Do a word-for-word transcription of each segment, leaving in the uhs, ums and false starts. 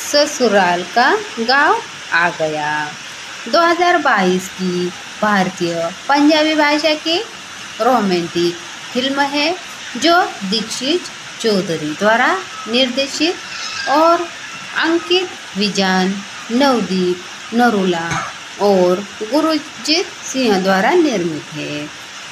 ससुराल का गांव आ गया दो हज़ार बाईस की भारतीय पंजाबी भाषा की रोमांटिक फिल्म है जो दीक्षित चौधरी द्वारा निर्देशित और अंकित विजान, नवदीप नरूला और गुरजीत सिंह द्वारा निर्मित है।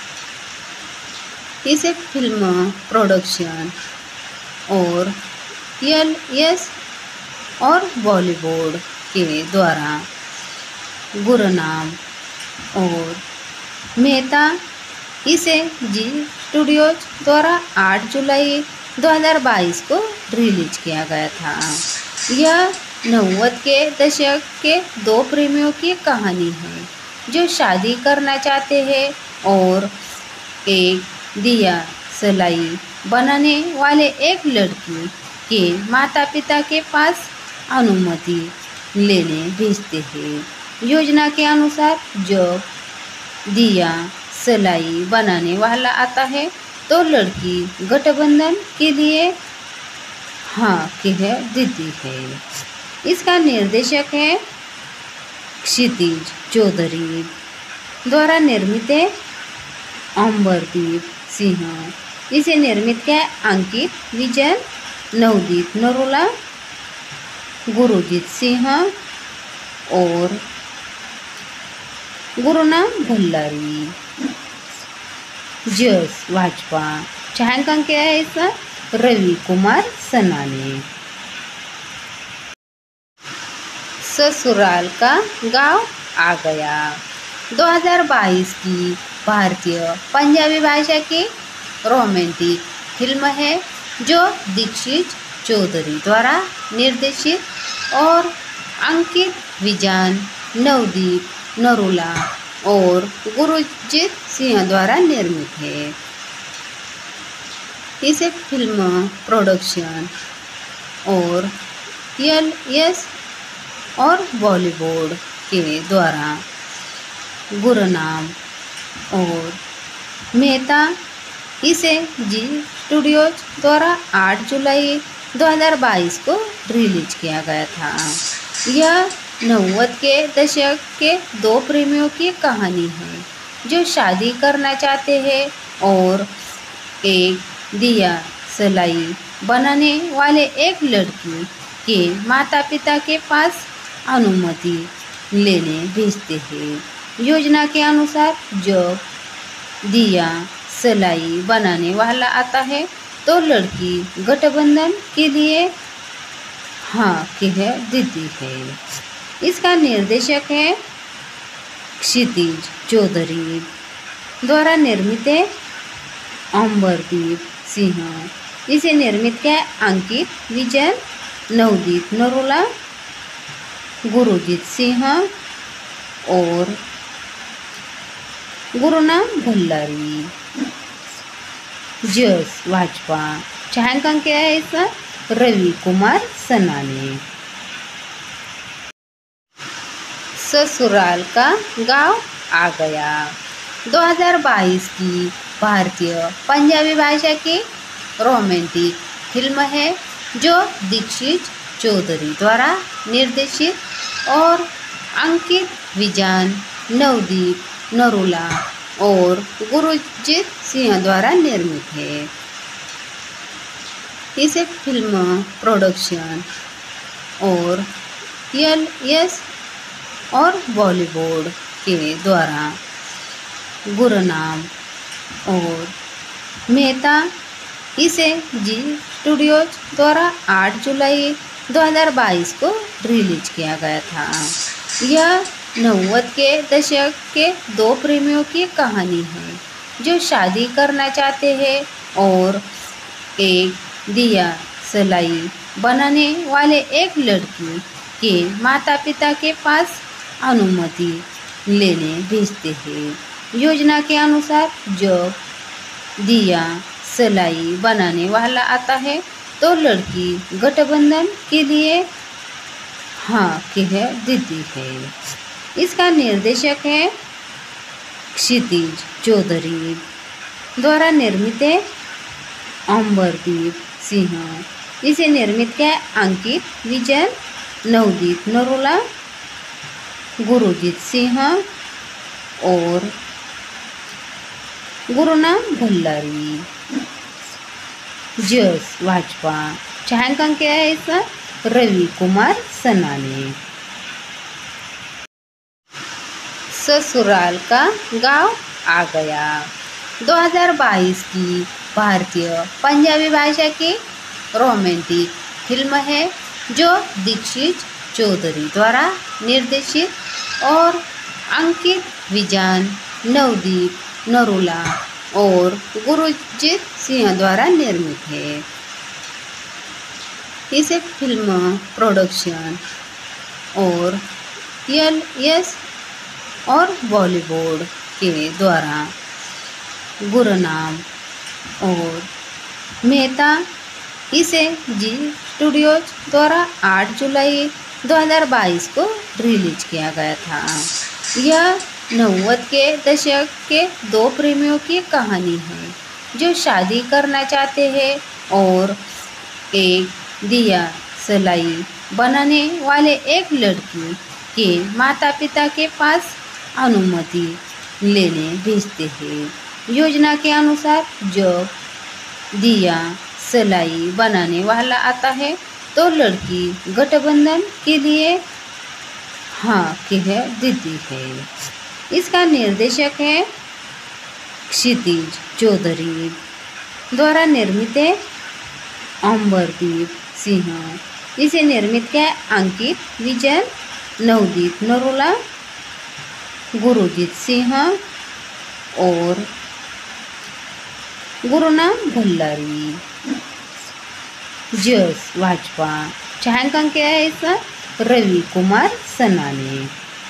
इसे फिल्म प्रोडक्शन और एल एस और बॉलीवुड के द्वारा गुरनाम और मेहता इसे जी स्टूडियोज द्वारा आठ जुलाई दो हज़ार बाईस को रिलीज किया गया था। यह नव्वद के दशक के दो प्रेमियों की कहानी है जो शादी करना चाहते हैं और एक दिया सलाई बनाने वाले एक लड़की के माता पिता के पास अनुमति लेने भेजते हैं। योजना के अनुसार जब दिया सलाई बनाने वाला आता है तो लड़की गठबंधन के लिए हाँ कह देती है। इसका निर्देशक है क्षितिज चौधरी द्वारा निर्मित है अमरदीप सिंह। इसे निर्मित किया अंकित विजन, नवदीप नरूला, गुरजीत सिंह और गुरुनाम भल्लारी। जस भाजपा छायांकन किया है इसका रवि कुमार सनाने। ससुराल का गांव आ गया दो हज़ार बाईस की भारतीय पंजाबी भाषा की रोमांटिक फिल्म है जो दीक्षित चौधरी द्वारा निर्देशित और अंकित विजान, नवदीप नरूला और गुरजीत सिंह द्वारा निर्मित है। इसे फिल्म प्रोडक्शन और एल एस और बॉलीवुड के द्वारा गुरनाम और मेहता इसे जी स्टूडियोज द्वारा आठ जुलाई दो हज़ार बाईस को रिलीज किया गया था। यह नव्वद के दशक के दो प्रेमियों की कहानी है जो शादी करना चाहते हैं और एक दिया सलाई बनाने वाले एक लड़की के माता पिता के पास अनुमति लेने भेजते हैं। योजना के अनुसार जब दिया सलाई बनाने वाला आता है तो लड़की गठबंधन के लिए हाँ कह देती है। इसका निर्देशक है क्षितिज चौधरी द्वारा निर्मित है अमरदीप सिंह। इसे निर्मित किया अंकित विजन, नवदीप नरूला, गुरजीत सिंह और गुरुनाम भल्लारी। जस भाजपा छायांकन किया है इसका रवि कुमार सनाने। ससुराल का गांव आ गया दो हज़ार बाईस की भारतीय पंजाबी भाषा की रोमांटिक फिल्म है जो दीक्षित चौधरी द्वारा निर्देशित और अंकित विजान, नवदीप नरूला और गुरजीत सिंह द्वारा निर्मित है। इसे फिल्म प्रोडक्शन और एल एस और बॉलीवुड के द्वारा गुरनाम और मेहता इसे जी स्टूडियोज द्वारा आठ जुलाई दो हज़ार बाईस को रिलीज किया गया था। यह नव्वद के दशक के दो प्रेमियों की कहानी है जो शादी करना चाहते हैं और एक दिया सलाई बनाने वाले एक लड़की के माता पिता के पास अनुमति लेने भेजते हैं। योजना के अनुसार जब दिया सलाई बनाने वाला आता है तो लड़की गठबंधन के लिए हाँ कह देती है। इसका निर्देशक है क्षितिज चौधरी द्वारा निर्मित है अमरदीप सिंह। इसे निर्मित किया अंकित विजन, नवदीप नरोला, गुरुजीत सिंह और गुरुनाम भल्लारी। जस भाजपा। छायांकन क्या है इसका? रवि कुमार सनाने। ससुराल का गांव आ गया दो हज़ार बाईस की भारतीय पंजाबी भाषा की रोमांटिक फिल्म है जो दीक्षित चौधरी द्वारा निर्देशित और अंकित विजान, नवदीप नरोला और गुरुजीत सिंह द्वारा निर्मित है। इसे फिल्म प्रोडक्शन और एल एस और बॉलीवुड के द्वारा गुरुनाम और मेहता इसे जी स्टूडियोज द्वारा आठ जुलाई दो हज़ार बाईस को रिलीज किया गया था। यह नव्वद के दशक के दो प्रेमियों की कहानी है जो शादी करना चाहते हैं और एक दिया सलाई बनाने वाले एक लड़की के माता पिता के पास अनुमति लेने भेजते हैं। योजना के अनुसार जब दिया सलाई बनाने वाला आता है तो लड़की गठबंधन के लिए हाँ कह देती है। इसका निर्देशक है क्षितिज चौधरी द्वारा निर्मित है अंबरदीप सिंह। इसे निर्मित किया अंकित विजय, नवदीप नरोला, गुरुजीत सिंह और गुरुनाम भल्लारी। जस भाजपा। छायांकन क्या है इसका? रवि कुमार सनाने।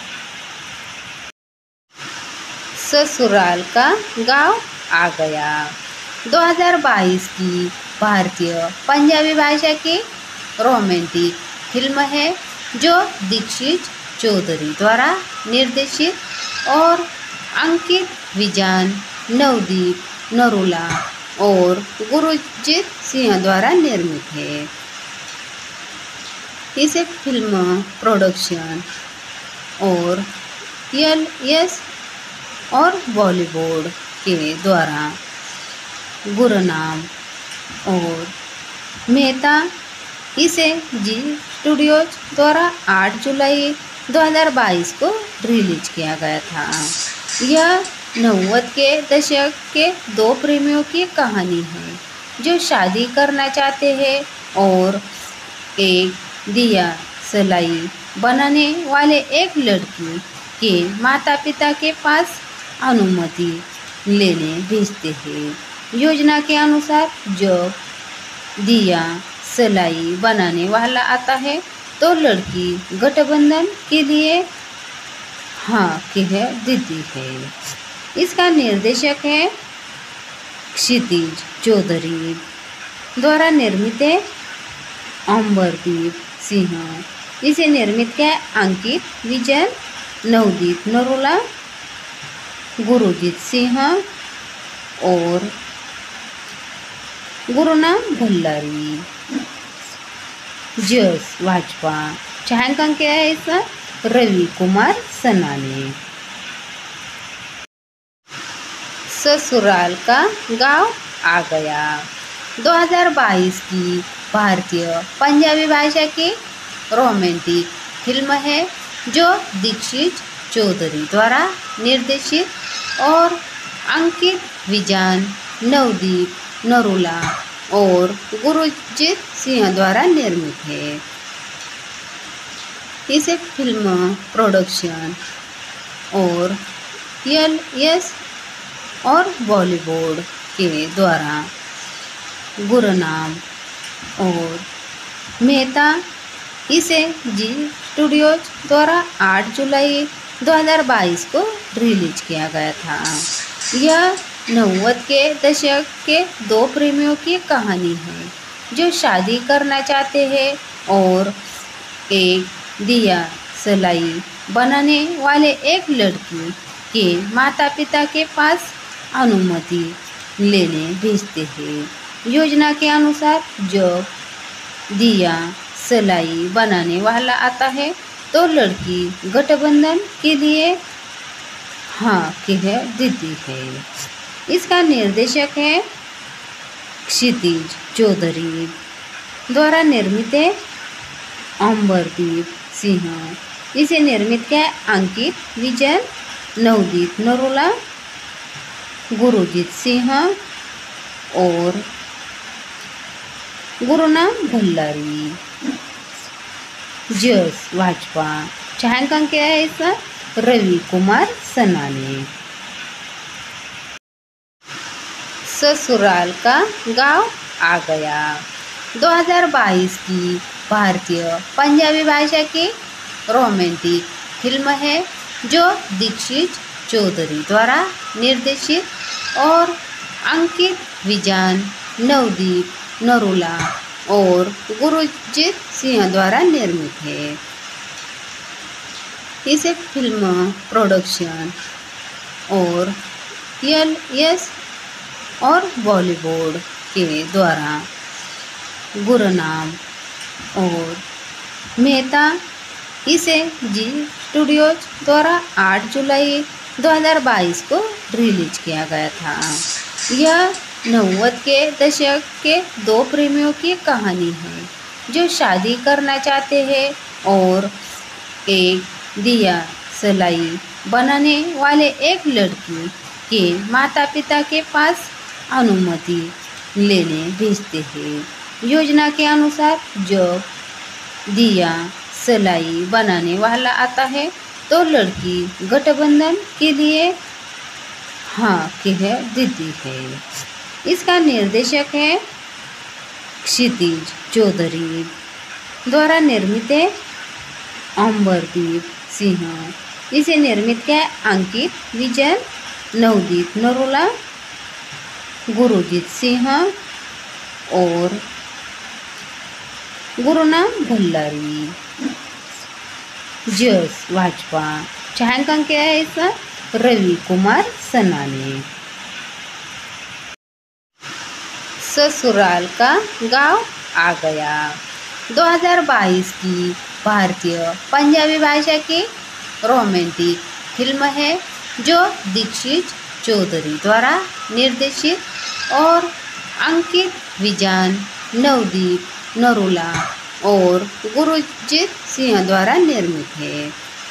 ससुराल का गांव आ गया दो हज़ार बाईस की भारतीय पंजाबी भाषा की रोमांटिक फिल्म है जो दीक्षित चौधरी द्वारा निर्देशित और अंकित विजान, नवदीप नरोला और गुरुजीत सिंह द्वारा निर्मित है। इसे फिल्म प्रोडक्शन और एल एस और बॉलीवुड के द्वारा गुरुनाम और मेहता इसे जी स्टूडियोज द्वारा आठ जुलाई दो हज़ार बाईस को रिलीज किया गया था। यह नव्वद के दशक के दो प्रेमियों की कहानी है जो शादी करना चाहते हैं और एक दिया सलाई बनाने वाले एक लड़की के माता पिता के पास अनुमति लेने भेजते हैं। योजना के अनुसार जब दिया सलाई बनाने वाला आता है तो लड़की गठबंधन के लिए हाँ कह देती है। इसका निर्देशक है क्षितिज चौधरी द्वारा निर्मित है अंबरदीप सिंह। इसे निर्मित किया अंकित विजय, नवदीप नरोला, गुरुजीत सिंह और गुरुनाम भल्लारी। जस भाजपा। छायांकन क्या है इसका? रवि कुमार सनाने। ससुराल का गांव आ गया दो हज़ार बाईस की भारतीय पंजाबी भाषा की रोमांटिक फिल्म है जो दीक्षित चौधरी द्वारा निर्देशित और अंकित विजान, नवदीप नरोला और गुरुजीत सिंह द्वारा निर्मित है। इसे फिल्म प्रोडक्शन और एल एस और बॉलीवुड के द्वारा गुरुनाम और मेहता इसे जी स्टूडियोज द्वारा आठ जुलाई दो हज़ार बाईस को रिलीज किया गया था। यह नव्वद के दशक के दो प्रेमियों की कहानी है जो शादी करना चाहते हैं और एक दिया सलाई बनाने वाले एक लड़की के माता पिता के पास अनुमति लेने भेजते हैं। योजना के अनुसार जब दिया सिलाई बनाने वाला आता है तो लड़की गठबंधन के लिए हाँ कह देती है। इसका निर्देशक है क्षितिज चौधरी, द्वारा निर्मित है अंबरदीप सिंह। इसे निर्मित किया अंकित विजय, नवदीप नरोला, गुरुजीत सिंह और गुरुनाम भल्लारी। जस भाजपा, छायांकन क्या है इसका? रवि कुमार सनाने। ससुराल का गांव आ गया दो हज़ार बाईस की भारतीय पंजाबी भाषा की रोमांटिक फिल्म है जो दीक्षित चौधरी द्वारा निर्देशित और अंकित विजय, नवदीप नरोला और गुरुजीत सिंह द्वारा निर्मित है। इसे फिल्म प्रोडक्शन और एल एस और बॉलीवुड के द्वारा गुरुनाम और मेहता इसे जी स्टूडियोज द्वारा आठ जुलाई दो हज़ार बाईस को रिलीज किया गया था। यह नव्वद के दशक के दो प्रेमियों की कहानी है जो शादी करना चाहते हैं और एक दिया सिलाई बनाने वाले एक लड़की के माता पिता के पास अनुमति लेने भेजते हैं। योजना के अनुसार जब दिया सिलाई बनाने वाला आता है तो लड़की गठबंधन के लिए हाँ कह देती है। इसका निर्देशक है क्षितिज चौधरी, द्वारा निर्मित है अंबरदीप सिंह। इसे निर्मित किया अंकित विजय, नवदीप नरोला, गुरुजीत सिंह और गुरुनाम भल्लारी। जस भाजपा, छायांकन क्या है इसका? रवि कुमार सनाने। ससुराल का गांव आ गया दो हज़ार बाईस की भारतीय पंजाबी भाषा की रोमांटिक फिल्म है जो दीक्षित चौधरी द्वारा निर्देशित और अंकित विजय, नवदीप नरोला और गुरुजीत सिंह द्वारा निर्मित है।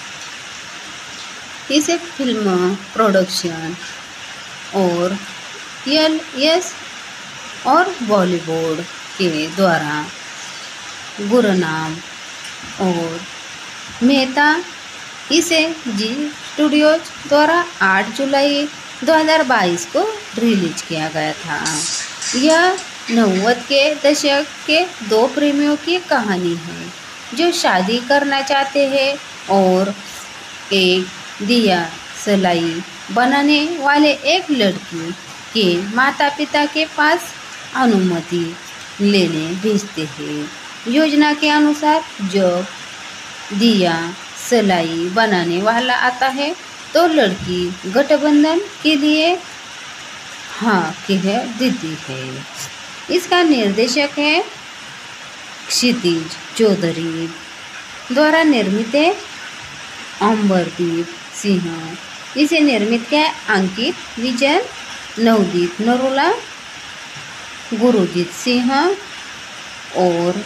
इसे फिल्म प्रोडक्शन और एल एस और बॉलीवुड के द्वारा गुरुनाम और मेहता इसे जी स्टूडियोज द्वारा आठ जुलाई दो हज़ार बाईस को रिलीज किया गया था। यह नव्वद के दशक के दो प्रेमियों की कहानी है जो शादी करना चाहते हैं और एक दिया सिलाई बनाने वाले एक लड़की के माता पिता के पास अनुमति लेने भेजते हैं। योजना के अनुसार जब दिया सिलाई बनाने वाला आता है तो लड़की गठबंधन के लिए हाँ कह देती है। इसका निर्देशक है क्षितिज चौधरी, द्वारा निर्मित है अंबरदीप सिंह। इसे निर्मित किया अंकित विजय, नवदीप नरोला, गुरुजीत सिंह और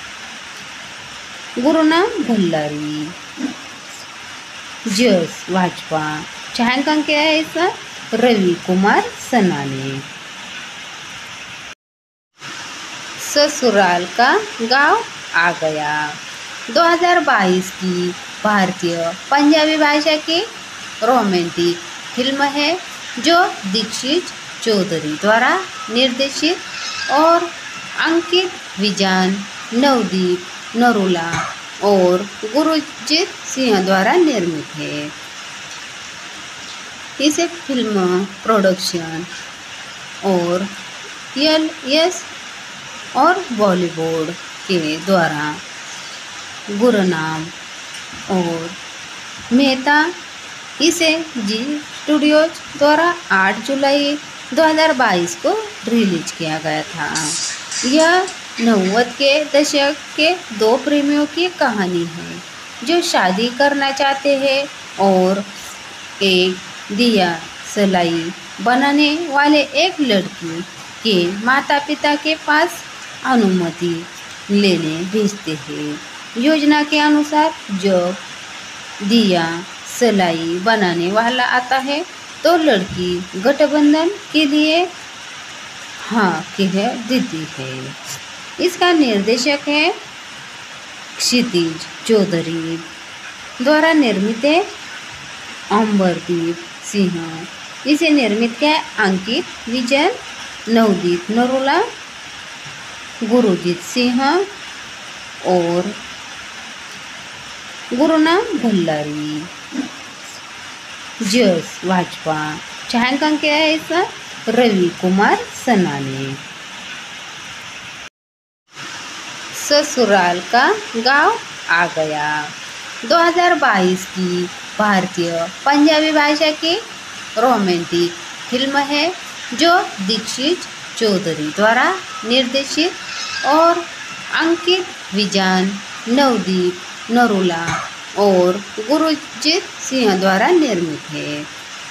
गुरुनाम भल्लारी। जस भाजपा, छायांकन क्या है इसका? रवि कुमार सनाने। ससुराल का गांव आ गया दो हज़ार बाईस की भारतीय पंजाबी भाषा की रोमांटिक फिल्म है जो दीक्षित चौधरी द्वारा निर्देशित और अंकित विजय, नवदीप नरोला और गुरुजीत सिंह द्वारा निर्मित है। इसे फिल्म प्रोडक्शन और एल एस और बॉलीवुड के द्वारा गुरुनाम और मेहता इसे जी स्टूडियोज द्वारा आठ जुलाई दो हज़ार बाईस को रिलीज किया गया था। यह नब्बे के दशक के दो प्रेमियों की कहानी है जो शादी करना चाहते हैं और एक दिया सलाई बनाने वाले एक लड़की के माता पिता के पास अनुमति लेने भेजते हैं। योजना के अनुसार जब दिया सलाई बनाने वाला आता है तो लड़की गठबंधन के लिए हाँ कह देती है। इसका निर्देशक है क्षितिज चौधरी द्वारा निर्मित है अंबरदीप सिंह। इसे निर्मित किया अंकित विजय, नवदीप नरोला, गुरुजीत सिंह और गुरुनाम भल्लारी। जस भाजपा छायांकन किया है इसका रवि कुमार सनाने। ससुराल का गांव आ गया दो हज़ार बाईस की भारतीय पंजाबी भाषा की रोमांटिक फिल्म है जो दीक्षित चौधरी द्वारा निर्देशित और अंकित विजन, नवदीप नरोला और गुरुजीत सिंह द्वारा निर्मित है।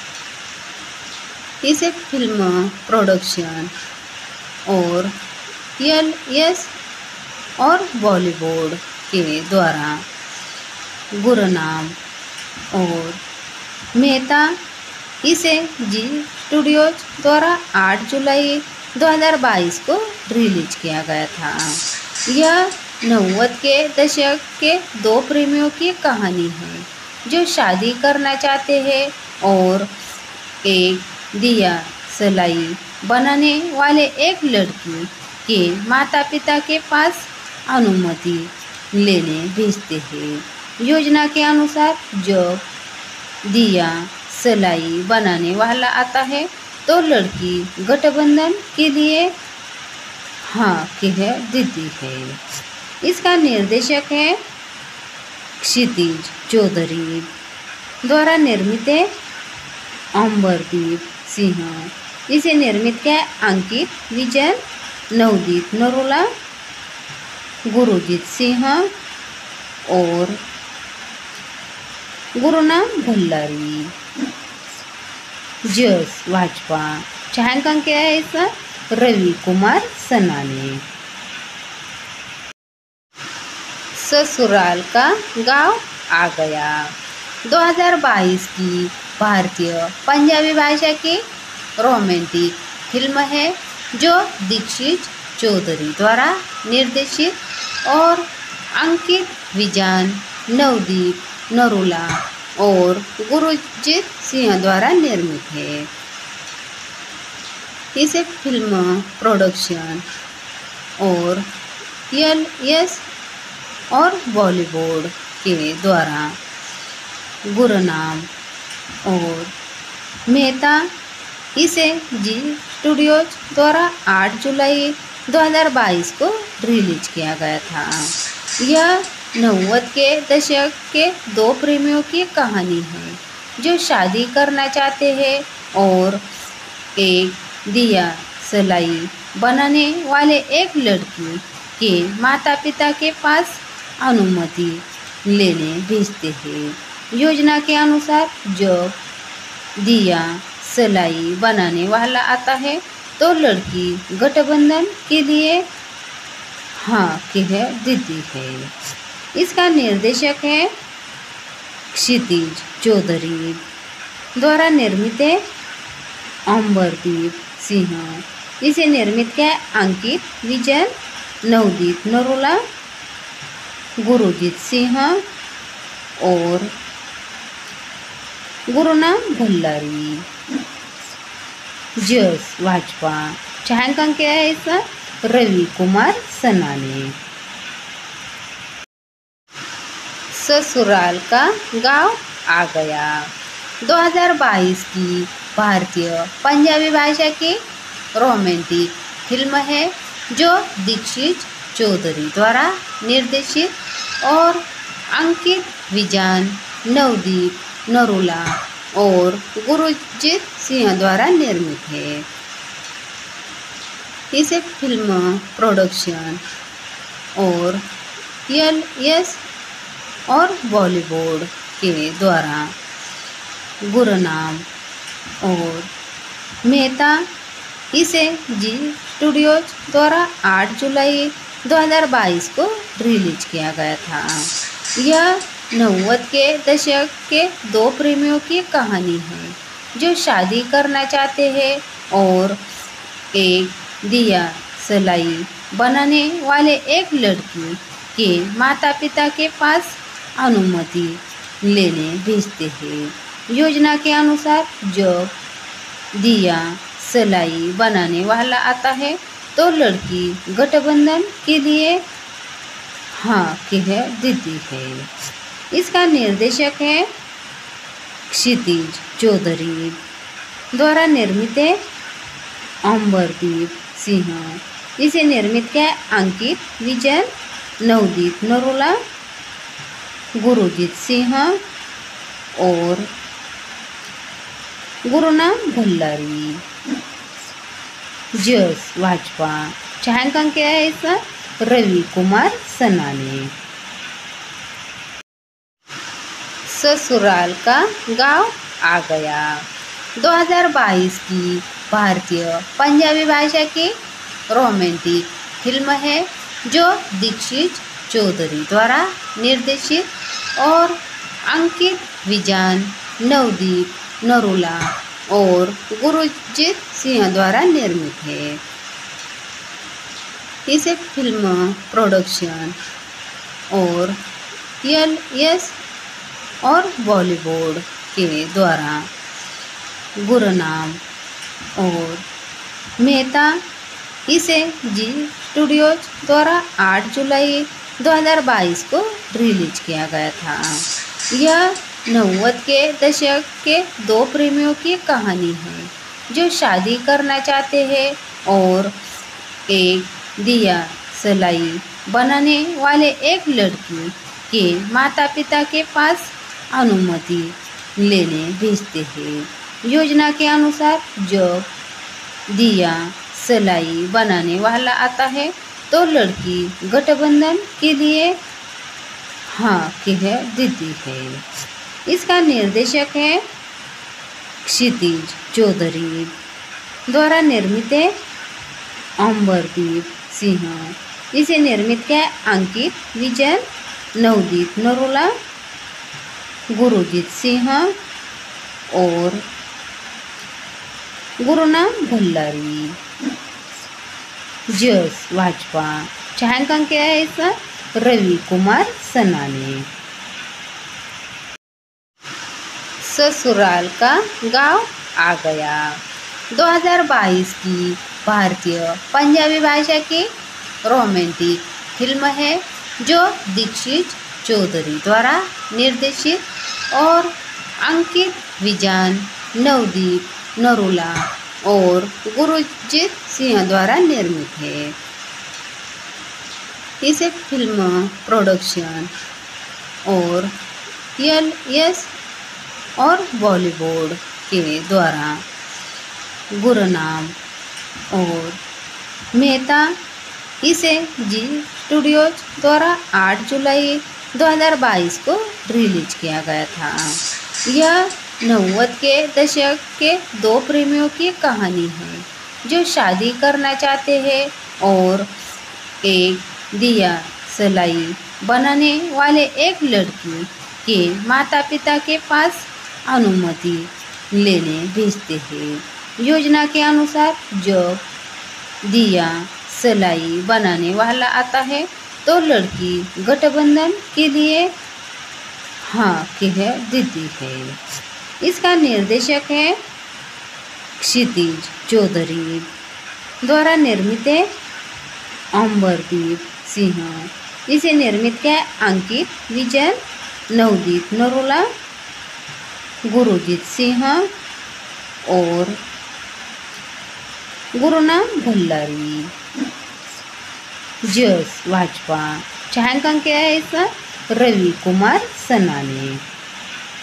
इसे फिल्म प्रोडक्शन और एल एस और बॉलीवुड के द्वारा गुरुनाम और मेहता इसे जी स्टूडियोज द्वारा आठ जुलाई दो हज़ार बाईस को रिलीज किया गया था। यह नब्बे के दशक के दो प्रेमियों की कहानी है जो शादी करना चाहते हैं और एक दिया सलाई बनाने वाले एक लड़की के माता पिता के पास अनुमति लेने भेजते हैं। योजना के अनुसार जब दिया सलाई बनाने वाला आता है तो लड़की गठबंधन के लिए हाँ कह देती है। इसका निर्देशक है क्षितिज चौधरी द्वारा निर्मित है अंबरदीप सिंह। इसे निर्मित किया अंकित विजय, नवदीप नरोला, गुरुजीत सिंह और गुरुनाम भल्लारी। जस भाजपा छायांकन किया है इसका रवि कुमार सनाने। ससुराल का गांव आ गया दो हज़ार बाईस की भारतीय पंजाबी भाषा की रोमांटिक फिल्म है जो दीक्षित चौधरी द्वारा निर्देशित और अंकित विजन, नवदीप नरोला और गुरुजीत सिंह द्वारा निर्मित है। इसे फिल्म प्रोडक्शन और एल एस और बॉलीवुड के द्वारा गुरुनाम और मेहता इसे जी स्टूडियोज द्वारा आठ जुलाई दो हज़ार बाईस को रिलीज किया गया था। यह नब्बे के दशक के दो प्रेमियों की कहानी है जो शादी करना चाहते हैं और एक दिया सलाई बनाने वाले एक लड़की के माता पिता के पास अनुमति लेने भेजते हैं। योजना के अनुसार जब दिया सलाई बनाने वाला आता है तो लड़की गठबंधन के लिए हाँ कह देती है। इसका निर्देशक है क्षितिज चौधरी द्वारा निर्मित है अंबरदीप सिंह। इसे निर्मित किया अंकित विजय, नवदीप नरोला, गुरुजीत सिंह और गुरुनाम भल्लारी। जस भाजपा छायांकन किया है इसका रवि कुमार सनाने। ससुराल का गांव आ गया दो हज़ार बाईस की भारतीय पंजाबी भाषा की रोमांटिक फिल्म है जो दीक्षित चौधरी द्वारा निर्देशित और अंकित विजन, नवदीप नरोला और गुरुजीत सिंह द्वारा निर्मित है। इसे फिल्म प्रोडक्शन और एल एस और बॉलीवुड के द्वारा गुरनाम और मेहता इसे जी स्टूडियोज द्वारा आठ जुलाई दो हज़ार बाईस को रिलीज किया गया था। यह नव्वद के दशक के दो प्रेमियों की कहानी है जो शादी करना चाहते हैं और एक दिया सलाई बनाने वाले एक लड़की के माता पिता के पास अनुमति लेने भेजते हैं। योजना के अनुसार जब दिया सलाई बनाने वाला आता है तो लड़की गठबंधन के लिए हाँ कह देती है। इसका निर्देशक है क्षितिज चौधरी, द्वारा निर्मित है अंबरदीप सिंह। इसे निर्मित किया अंकित विजय, नवदीप नरोला, गुरुजीत सिंह और गुरुनाम भल्लारी। जस भाजपा छायांकन किया है इसका रवि कुमार सना ने। ससुराल का गांव आ गया दो हज़ार बाईस की भारतीय पंजाबी भाषा की रोमांटिक फिल्म है जो दीक्षित चौधरी द्वारा निर्देशित और अंकित विजय, नवदीप नरोला और गुरुजीत सिंह द्वारा निर्मित है। इसे फिल्म प्रोडक्शन और एल एस और बॉलीवुड के द्वारा गुरनाम और मेहता इसे जी स्टूडियोज द्वारा आठ जुलाई दो हज़ार बाईस को रिलीज किया गया था। यह नव्वद के दशक के दो प्रेमियों की कहानी है जो शादी करना चाहते हैं और एक दिया सलाई बनाने वाले एक लड़की के माता पिता के पास अनुमति लेने भेजते हैं। योजना के अनुसार जब दिया सलाई बनाने वाला आता है तो लड़की गठबंधन के लिए हाँ कह देती है। इसका निर्देशक है क्षितिज चौधरी, द्वारा निर्मित है अंबरदीप सिंह। इसे निर्मित किया अंकित विजय, नवदीप नरोला, गुरुजीत सिंह और गुरुनाम भल्लारी। जस भाजपा छायांकन किया है इसका रवि कुमार सना ने। ससुराल का गांव आ गया दो हज़ार बाईस की भारतीय पंजाबी भाषा की रोमांटिक फिल्म है जो दीक्षित चौधरी द्वारा निर्देशित और अंकित विजय, नवदीप नरोला और गुरुजीत सिंह द्वारा निर्मित है। इसे फिल्म प्रोडक्शन और एल एस और बॉलीवुड के द्वारा गुरनाम और मेहता इसे जी स्टूडियोज द्वारा आठ जुलाई दो हज़ार बाईस को रिलीज किया गया था। यह नव्वद के दशक के दो प्रेमियों की कहानी है जो शादी करना चाहते हैं और एक दिया सलाई बनाने वाले एक लड़की के माता पिता के पास अनुमति लेने भेजते हैं। योजना के अनुसार जब दिया सलाई बनाने वाला आता है तो लड़की गठबंधन के लिए हाँ कह देती है। इसका निर्देशक है क्षितिज चौधरी, द्वारा निर्मित है अंबरदीप सिंह। इसे निर्मित किया अंकित विजय, नवदीप नरोला, गुरुजीत सिंह और गुरुनाम भल्लारी। जस भाजपा छायांकन किया है इसका रवि कुमार सना ने।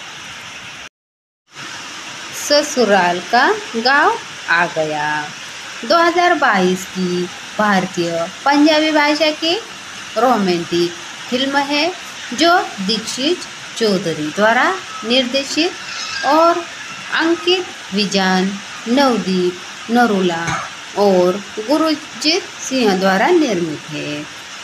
ससुराल का गांव आ गया दो हज़ार बाईस की भारतीय पंजाबी भाषा की रोमांटिक फिल्म है जो दीक्षित चौधरी द्वारा निर्देशित और अंकित विजान, नवदीप नरूला और गुरजीत सिंह द्वारा निर्मित है।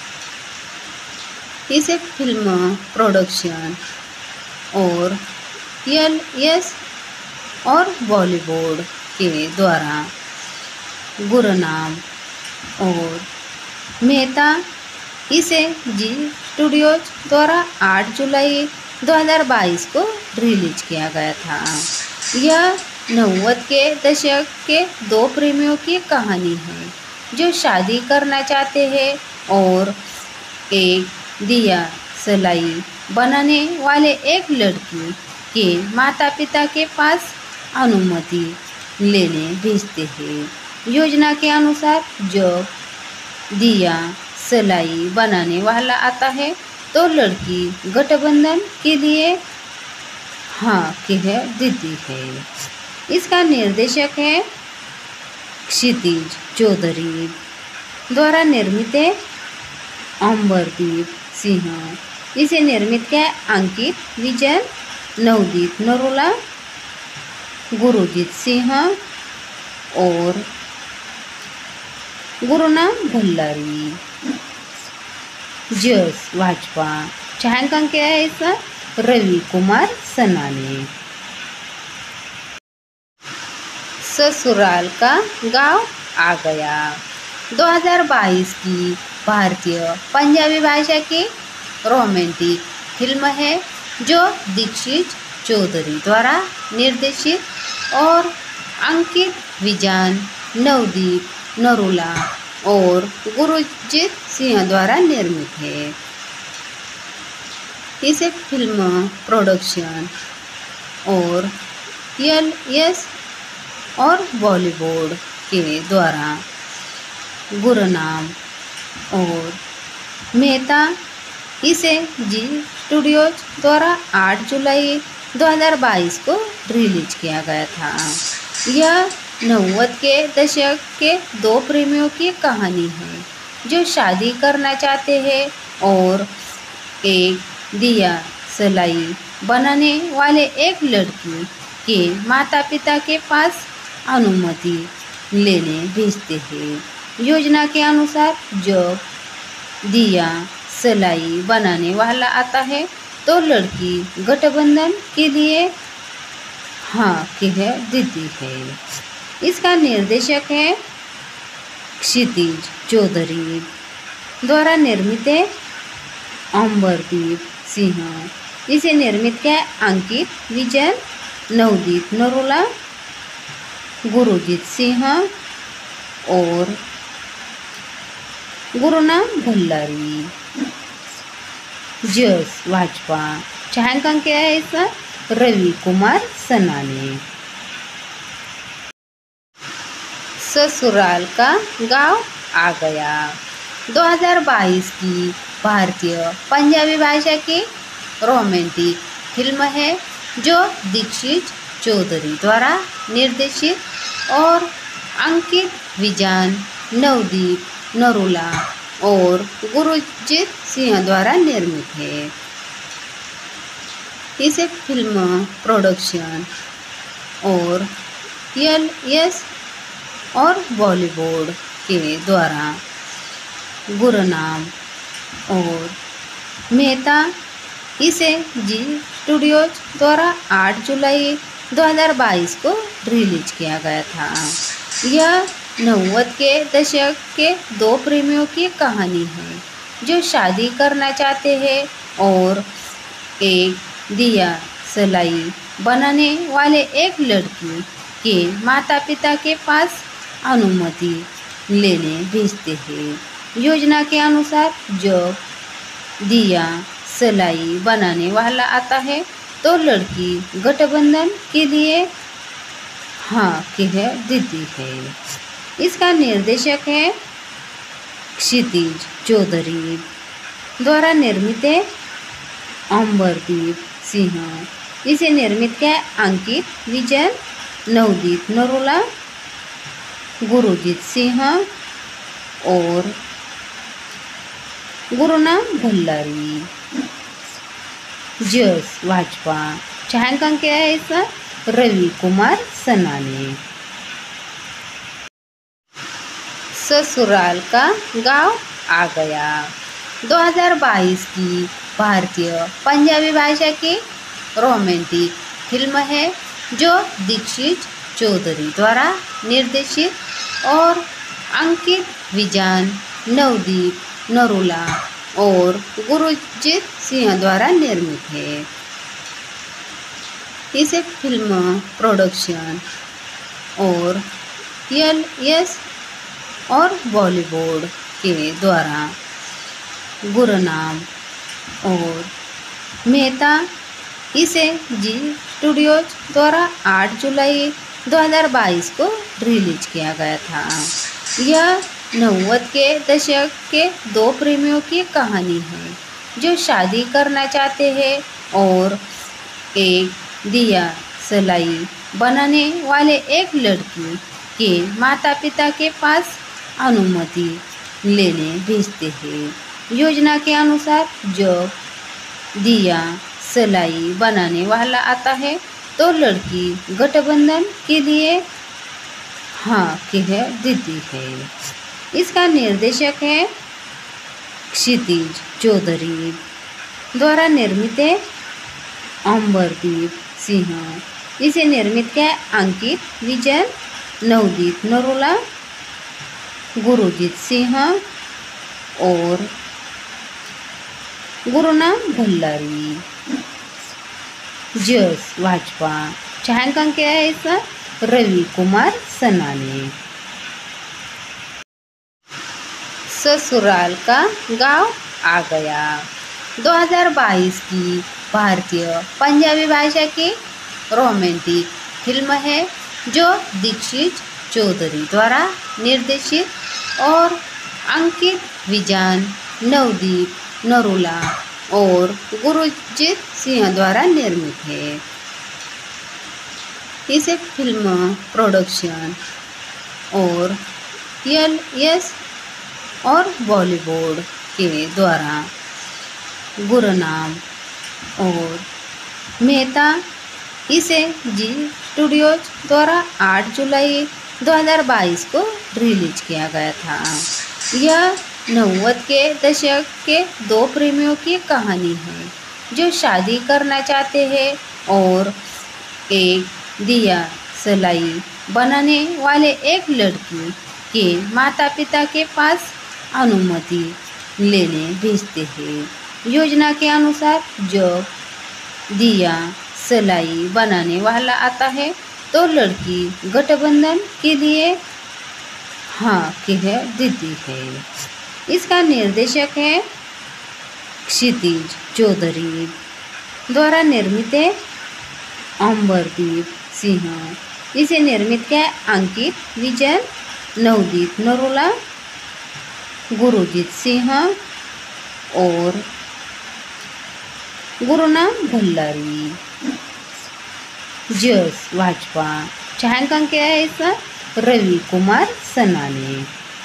इसे फिल्म प्रोडक्शन और एल एस और बॉलीवुड के द्वारा गुरनाम और मेहता इसे जी स्टूडियोज द्वारा आठ जुलाई दो हज़ार बाईस को रिलीज किया गया था। यह नव्वद के दशक के दो प्रेमियों की कहानी है जो शादी करना चाहते हैं और एक दिया सलाई बनाने वाले एक लड़की के माता पिता के पास अनुमति लेने भेजते हैं। योजना के अनुसार जब दिया सलाई बनाने वाला आता है तो लड़की गठबंधन के लिए हाँ कह देती है। इसका निर्देशक है क्षितिज चौधरी द्वारा निर्मित है अमरदीप सिंह। इसे निर्मित किया अंकित विजय, नवदीप नरूला, गुरजीत सिंह और गुरुनाम भल्लारी। जस भाजपा छायांकन किया है इसका रवि कुमार सना ने। ससुराल का गांव आ गया दो हज़ार बाईस की भारतीय पंजाबी भाषा की रोमांटिक फिल्म है जो दीक्षित चौधरी द्वारा निर्देशित और अंकित विजान, नवदीप नरूला और गुरजीत सिंह द्वारा निर्मित है। इसे फिल्म प्रोडक्शन और एल एस और बॉलीवुड के द्वारा गुरनाम और मेहता इसे जी स्टूडियोज द्वारा आठ जुलाई दो हज़ार बाईस को रिलीज किया गया था। यह नव्वद के दशक के दो प्रेमियों की कहानी है जो शादी करना चाहते हैं और एक दिया सलाई बनाने वाले एक लड़की के माता पिता के पास अनुमति लेने भेजते हैं। योजना के अनुसार जब दिया सलाई बनाने वाला आता है तो लड़की गठबंधन के लिए हाँ कह देती है। इसका निर्देशक है क्षितिज चौधरी द्वारा निर्मित है अमरदीप सिंह। इसे निर्मित किया अंकित विजय, नवदीप नरूला, गुरजीत सिंह और गुरुनाम भल्लारी। जस भाजपा छायांकन किया है इसका रवि कुमार सना ने। ससुराल का गांव आ गया दो हज़ार बाईस की भारतीय पंजाबी भाषा की रोमांटिक फिल्म है जो दीक्षित चौधरी द्वारा निर्देशित और अंकित विजान, नवदीप नरूला और गुरजीत सिंह द्वारा निर्मित है। इसे फिल्म प्रोडक्शन और एल एस और बॉलीवुड के द्वारा गुरनाम और मेहता इसे जी स्टूडियोज द्वारा आठ जुलाई दो हज़ार बाईस को रिलीज किया गया था। यह नव्वद के दशक के दो प्रेमियों की कहानी है जो शादी करना चाहते हैं और एक दिया सलाई बनाने वाले एक लड़की के माता पिता के पास अनुमति लेने भेजते हैं। योजना के अनुसार जब दिया सलाई बनाने वाला आता है तो लड़की गठबंधन के लिए हाँ कह देती है। इसका निर्देशक है क्षितिज चौधरी द्वारा निर्मित है अमरदीप सिंह। इसे निर्मित किया अंकित विजय, नवदीप नरूला, गुरुजीत सिंह और गुरुनाम भल्लारी। जस भाजपा। छायांकन क्या है इसका? रवि कुमार सनाने। ससुराल का गांव आ गया। दो हज़ार बाईस की भारतीय पंजाबी भाषा की रोमांटिक फिल्म है जो दीक्षित चौधरी द्वारा निर्देशित और अंकित विजान, नवदीप नरूला और गुरुजीत सिंह द्वारा निर्मित है। इसे फिल्म प्रोडक्शन और एल एस और बॉलीवुड के द्वारा गुरुनाम और मेहता इसे जी स्टूडियोज द्वारा आठ जुलाई दो हज़ार बाईस को रिलीज किया गया था। यह नव्वद के दशक के दो प्रेमियों की कहानी है जो शादी करना चाहते हैं और एक दिया सलाई बनाने वाले एक लड़की के माता पिता के पास अनुमति लेने भेजते हैं। योजना के अनुसार जब दिया सलाई बनाने वाला आता है तो लड़की गठबंधन के लिए हाँ कह देती है। इसका निर्देशक है क्षितिज चौधरी द्वारा निर्मित है अंबरदीप सिंह। इसे निर्मित किया अंकित विजय, नवदीप नरूला, गुरुजीत सिंह और गुरुनाम भल्लारी। जस भाजपा। छायांकन क्या है इसका? रवि कुमार सनाने। ससुराल का गांव आ गया। दो हज़ार बाईस की भारतीय पंजाबी भाषा की रोमांटिक फिल्म है जो दीक्षित चौधरी द्वारा निर्देशित और अंकित विजान, नवदीप नरूला और गुरुजीत सिंह द्वारा निर्मित है। इसे फिल्म प्रोडक्शन और एल एस और बॉलीवुड के द्वारा गुरुनाम और मेहता इसे जी स्टूडियोज द्वारा आठ जुलाई दो हज़ार बाईस को रिलीज किया गया था। यह नव्वद के दशक के दो प्रेमियों की कहानी है जो शादी करना चाहते हैं और एक दिया सलाई बनाने वाले एक लड़की के माता पिता के पास अनुमति लेने भेजते हैं। योजना के अनुसार जब दिया सलाई बनाने वाला आता है तो लड़की गठबंधन के लिए हाँ कह देती है। इसका निर्देशक है क्षितिज चौधरी द्वारा निर्मित है अंबरदीप सिंह। इसे निर्मित किया अंकित विजय, नवदीप नरूला, गुरुजीत सिंह और गुरुनाम भल्लारी। जस भाजपा। छायांकन क्या है इसका? रवि कुमार सनाने।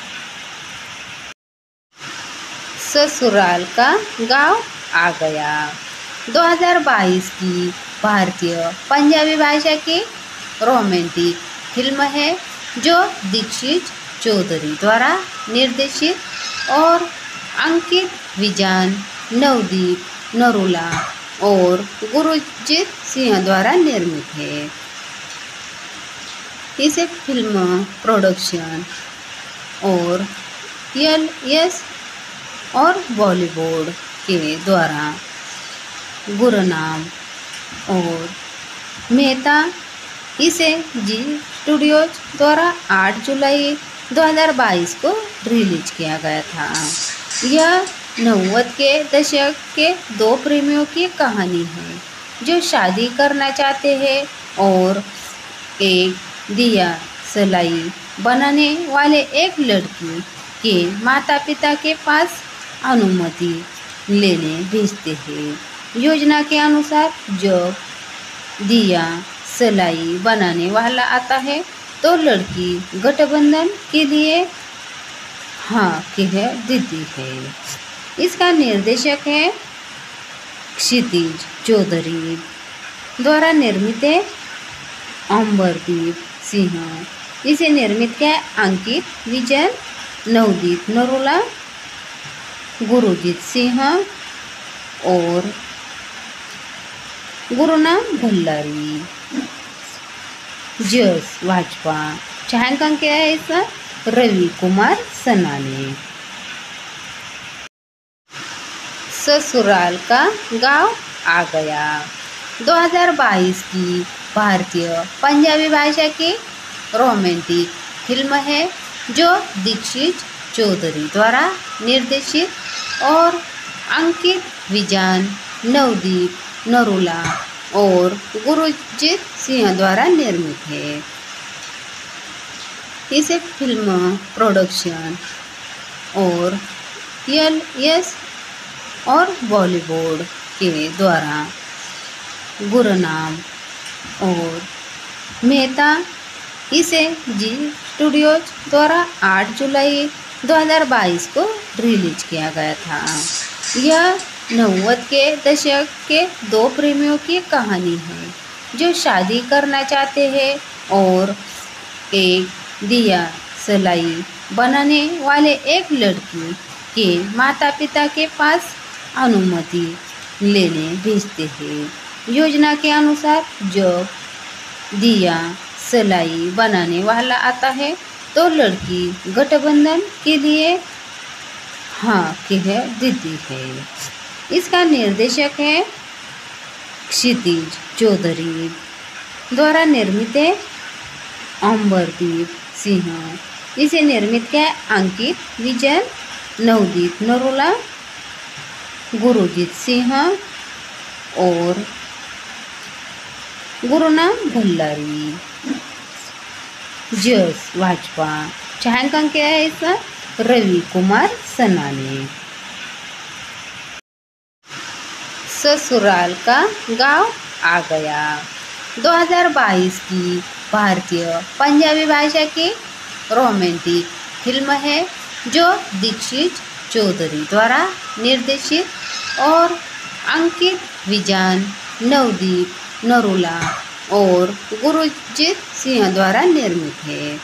ससुराल का गांव आ गया। दो हज़ार बाईस की भारतीय पंजाबी भाषा की रोमांटिक फिल्म है जो दीक्षित चौधरी द्वारा निर्देशित और अंकित विजान, नवदीप नरूला और गुरुजीत सिंह द्वारा निर्मित है। इसे फिल्म प्रोडक्शन और एल एस और बॉलीवुड के द्वारा गुरुनाम और मेहता इसे जी स्टूडियोज द्वारा आठ जुलाई दो हज़ार बाईस को रिलीज किया गया था। यह नव्वद के दशक के दो प्रेमियों की कहानी है जो शादी करना चाहते हैं और एक दिया सलाई बनाने वाले एक लड़की के माता पिता के पास अनुमति लेने भेजते हैं। योजना के अनुसार जब दिया सलाई बनाने वाला आता है तो लड़की गठबंधन के लिए हाँ कह देती है। इसका निर्देशक है क्षितिज चौधरी द्वारा निर्मित है अंबरदीप सिंह। इसे निर्मित किया अंकित विजय, नवदीप नरोला, गुरुजीत सिंह और गुरुनाम भल्लारी। जस भाजपा छायांकन क्या है इसका? रवि कुमार सनाने। ससुराल का गांव आ गया दो हज़ार बाईस की भारतीय पंजाबी भाषा की रोमांटिक फिल्म है जो दीक्षित चौधरी द्वारा निर्देशित और अंकित विजान, नवदीप नरूला और गुरुजीत सिंह द्वारा निर्मित है। इसे फिल्म प्रोडक्शन और एल एस और बॉलीवुड के द्वारा गुरुनाम और मेहता इसे जी स्टूडियोज द्वारा आठ जुलाई दो हज़ार बाईस को रिलीज किया गया था। यह नव्वद के दशक के दो प्रेमियों की कहानी है जो शादी करना चाहते हैं और एक दिया सलाई बनाने वाले एक लड़की के माता पिता के पास अनुमति लेने भेजते हैं। योजना के अनुसार जब दिया सलाई बनाने वाला आता है तो लड़की गठबंधन के लिए हाँ कह देती है। इसका निर्देशक है क्षितिज चौधरी द्वारा निर्मित है अंबरदीप सिंह। इसे निर्मित किया अंकित विजय, नवदीप नरोला, गुरुजीत सिंह और गुरुनाम भल्लारी। जस भाजपा छायांकन क्या है इसका? रवि कुमार सनाने। ससुराल का गांव आ गया दो हज़ार बाईस की भारतीय पंजाबी भाषा की रोमांटिक फिल्म है जो दीक्षित चौधरी द्वारा निर्देशित और अंकित विजान, नवदीप नरूला और गुरुजीत सिंह द्वारा निर्मित है।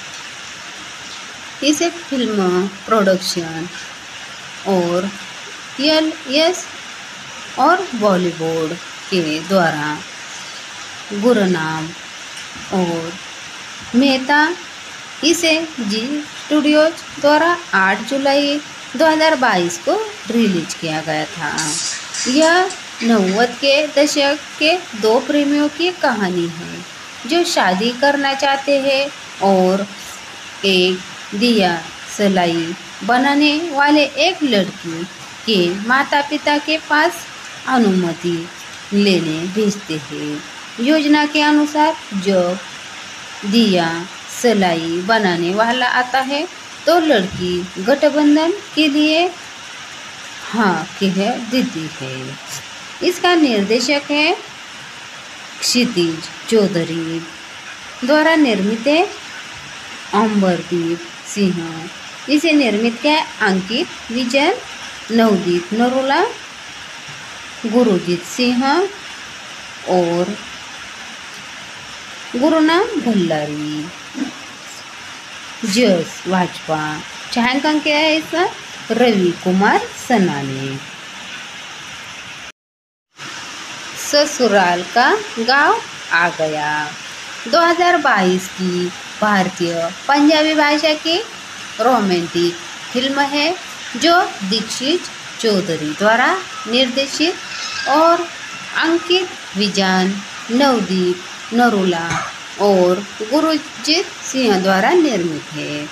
इसे फिल्म प्रोडक्शन और एल एस और बॉलीवुड के द्वारा गुरुनाम और मेहता इसे जी स्टूडियोज द्वारा आठ जुलाई दो हज़ार बाईस को रिलीज किया गया था। यह नव्वद के दशक के दो प्रेमियों की कहानी है जो शादी करना चाहते हैं और एक दिया सलाई बनाने वाले एक लड़की के माता पिता के पास अनुमति लेने भेजते हैं। योजना के अनुसार जब दिया सलाई बनाने वाला आता है तो लड़की गठबंधन के लिए हाँ कह देती है। इसका निर्देशक है क्षितिज चौधरी द्वारा निर्मित है अंबरदीप सिंह। इसे निर्मित किया अंकित विजय, नवदीप नरोला, गुरुजीत सिंह और गुरुनाम भल्लारी। जस भाजपा छायांकन क्या है इसका? रवि कुमार सनाने। ससुराल का गांव आ गया दो हज़ार बाईस की भारतीय पंजाबी भाषा की रोमांटिक फिल्म है जो दीक्षित चौधरी द्वारा निर्देशित और अंकित विजान, नवदीप नरूला और गुरुजीत सिंह द्वारा निर्मित है।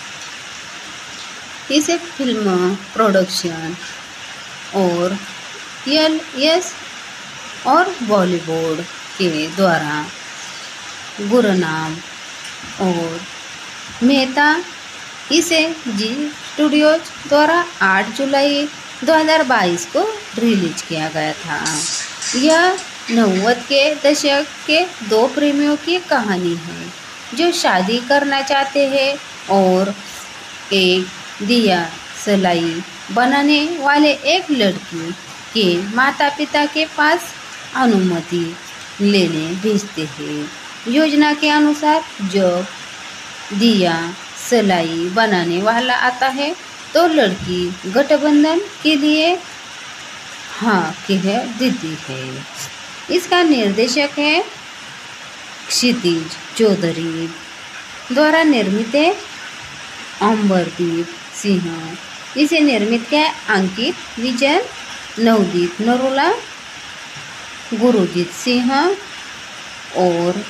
इसे फिल्म प्रोडक्शन और एल एस और बॉलीवुड के द्वारा गुरुनाम और मेहता इसे जी स्टूडियोज द्वारा आठ जुलाई दो हज़ार बाईस को रिलीज किया गया था। यह नव्वद के दशक के दो प्रेमियों की कहानी है जो शादी करना चाहते हैं और एक दिया सलाई बनाने वाले एक लड़की के माता पिता के पास अनुमति लेने भेजते हैं। योजना के अनुसार जब दिया सलाई बनाने वाला आता है तो लड़की गठबंधन के लिए हाँ कह देती है। इसका निर्देशक है क्षितिज चौधरी द्वारा निर्मित है अंबरदीप सिंह। इसे निर्मित किया अंकित विजय, नवदीप नरोला, गुरुजीत सिंह और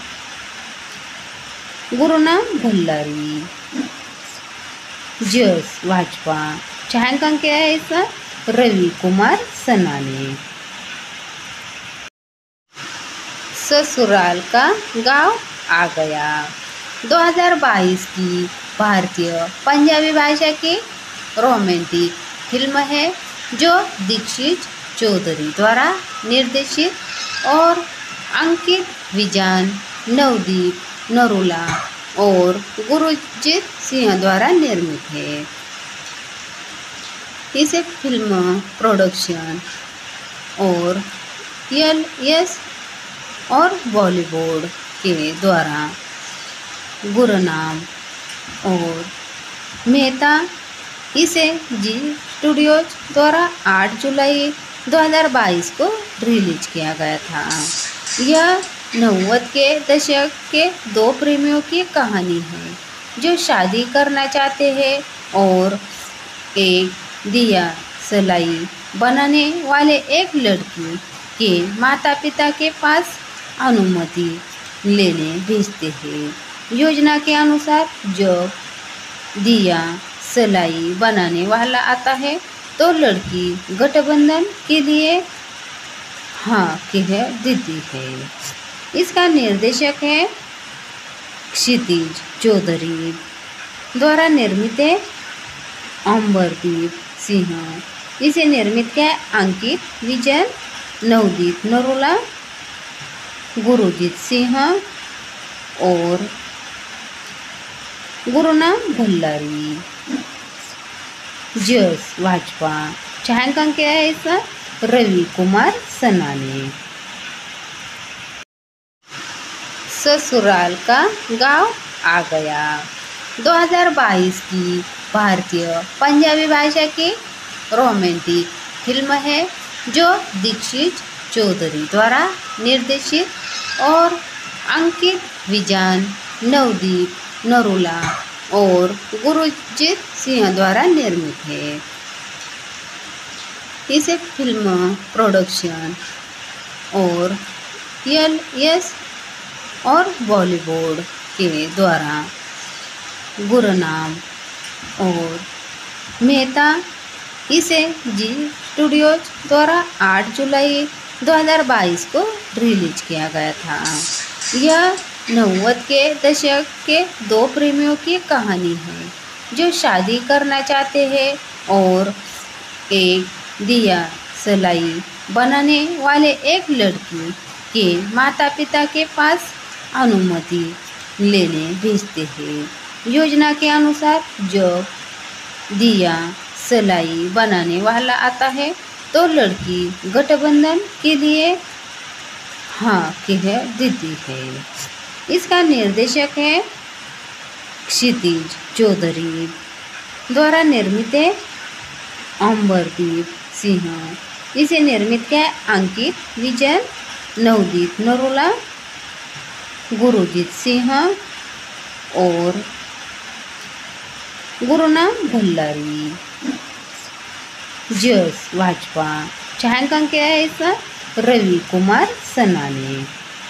गुरुनाम भल्लारी। जस भाजपा छायांकन किया है इसका रवि कुमार सनाने। ससुराल का गांव आ गया दो हज़ार बाईस की भारतीय पंजाबी भाषा की रोमांटिक फिल्म है जो दीक्षित चौधरी द्वारा निर्देशित और अंकित विजय, नवदीप नरोला और गुरुजीत सिंह द्वारा निर्मित है। इसे फिल्म प्रोडक्शन और एल एस और बॉलीवुड के द्वारा गुरनाम और मेहता इसे जी स्टूडियोज द्वारा आठ जुलाई दो हज़ार बाईस को रिलीज किया गया था। यह नव्वद के दशक के दो प्रेमियों की कहानी है जो शादी करना चाहते हैं और एक दिया सलाई बनाने वाले एक लड़की के माता पिता के पास अनुमति लेने भेजते हैं। योजना के अनुसार जब दिया सलाई बनाने वाला आता है तो लड़की गठबंधन के लिए हाँ कह देती है। इसका निर्देशक है क्षितिज चौधरी द्वारा निर्मित है अंबरदीप सिंह। इसे निर्मित किया अंकित विजय, नवदीप नरोला, गुरुजीत सिंह और गुरुनाम भल्लारी। जस भाजपा छायांकन किया है इसका रवि कुमार सनाने। ससुराल का गांव आ गया दो हज़ार बाईस की भारतीय पंजाबी भाषा की रोमांटिक फिल्म है जो दीक्षित चौधरी द्वारा निर्देशित और अंकित विजय, नवदीप नरोला और गुरुजीत सिंह द्वारा निर्मित है। इसे फिल्म प्रोडक्शन और एल एस और बॉलीवुड के द्वारा गुरनाम और मेहता इसे जी स्टूडियोज द्वारा आठ जुलाई दो हज़ार बाईस को रिलीज किया गया था। यह नव्वद के दशक के दो प्रेमियों की कहानी है जो शादी करना चाहते हैं और एक दिया सलाई बनाने वाले एक लड़की के माता पिता के पास अनुमति लेने भेजते हैं। योजना के अनुसार जब दिया सलाई बनाने वाला आता है तो लड़की गठबंधन के लिए हाँ कह देती है। इसका निर्देशक है क्षितिज चौधरी द्वारा निर्मित है अंबरदीप सिंह। इसे निर्मित किया अंकित विजय, नवदीप नरोला, गुरुजीत सिंह और गुरुनाम भल्लारी। जस भाजपा छायांकन किया है इसका रवि कुमार सनाने।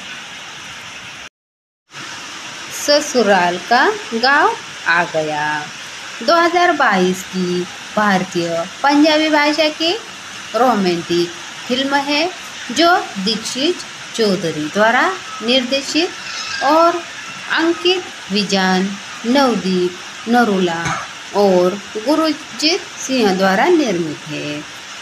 ससुराल का गांव आ गया दो हज़ार बाईस की भारतीय पंजाबी भाषा की रोमांटिक फिल्म है जो दीक्षित चौधरी द्वारा निर्देशित और अंकित विजय, नवदीप नरोला और गुरुजीत सिंह द्वारा निर्मित है।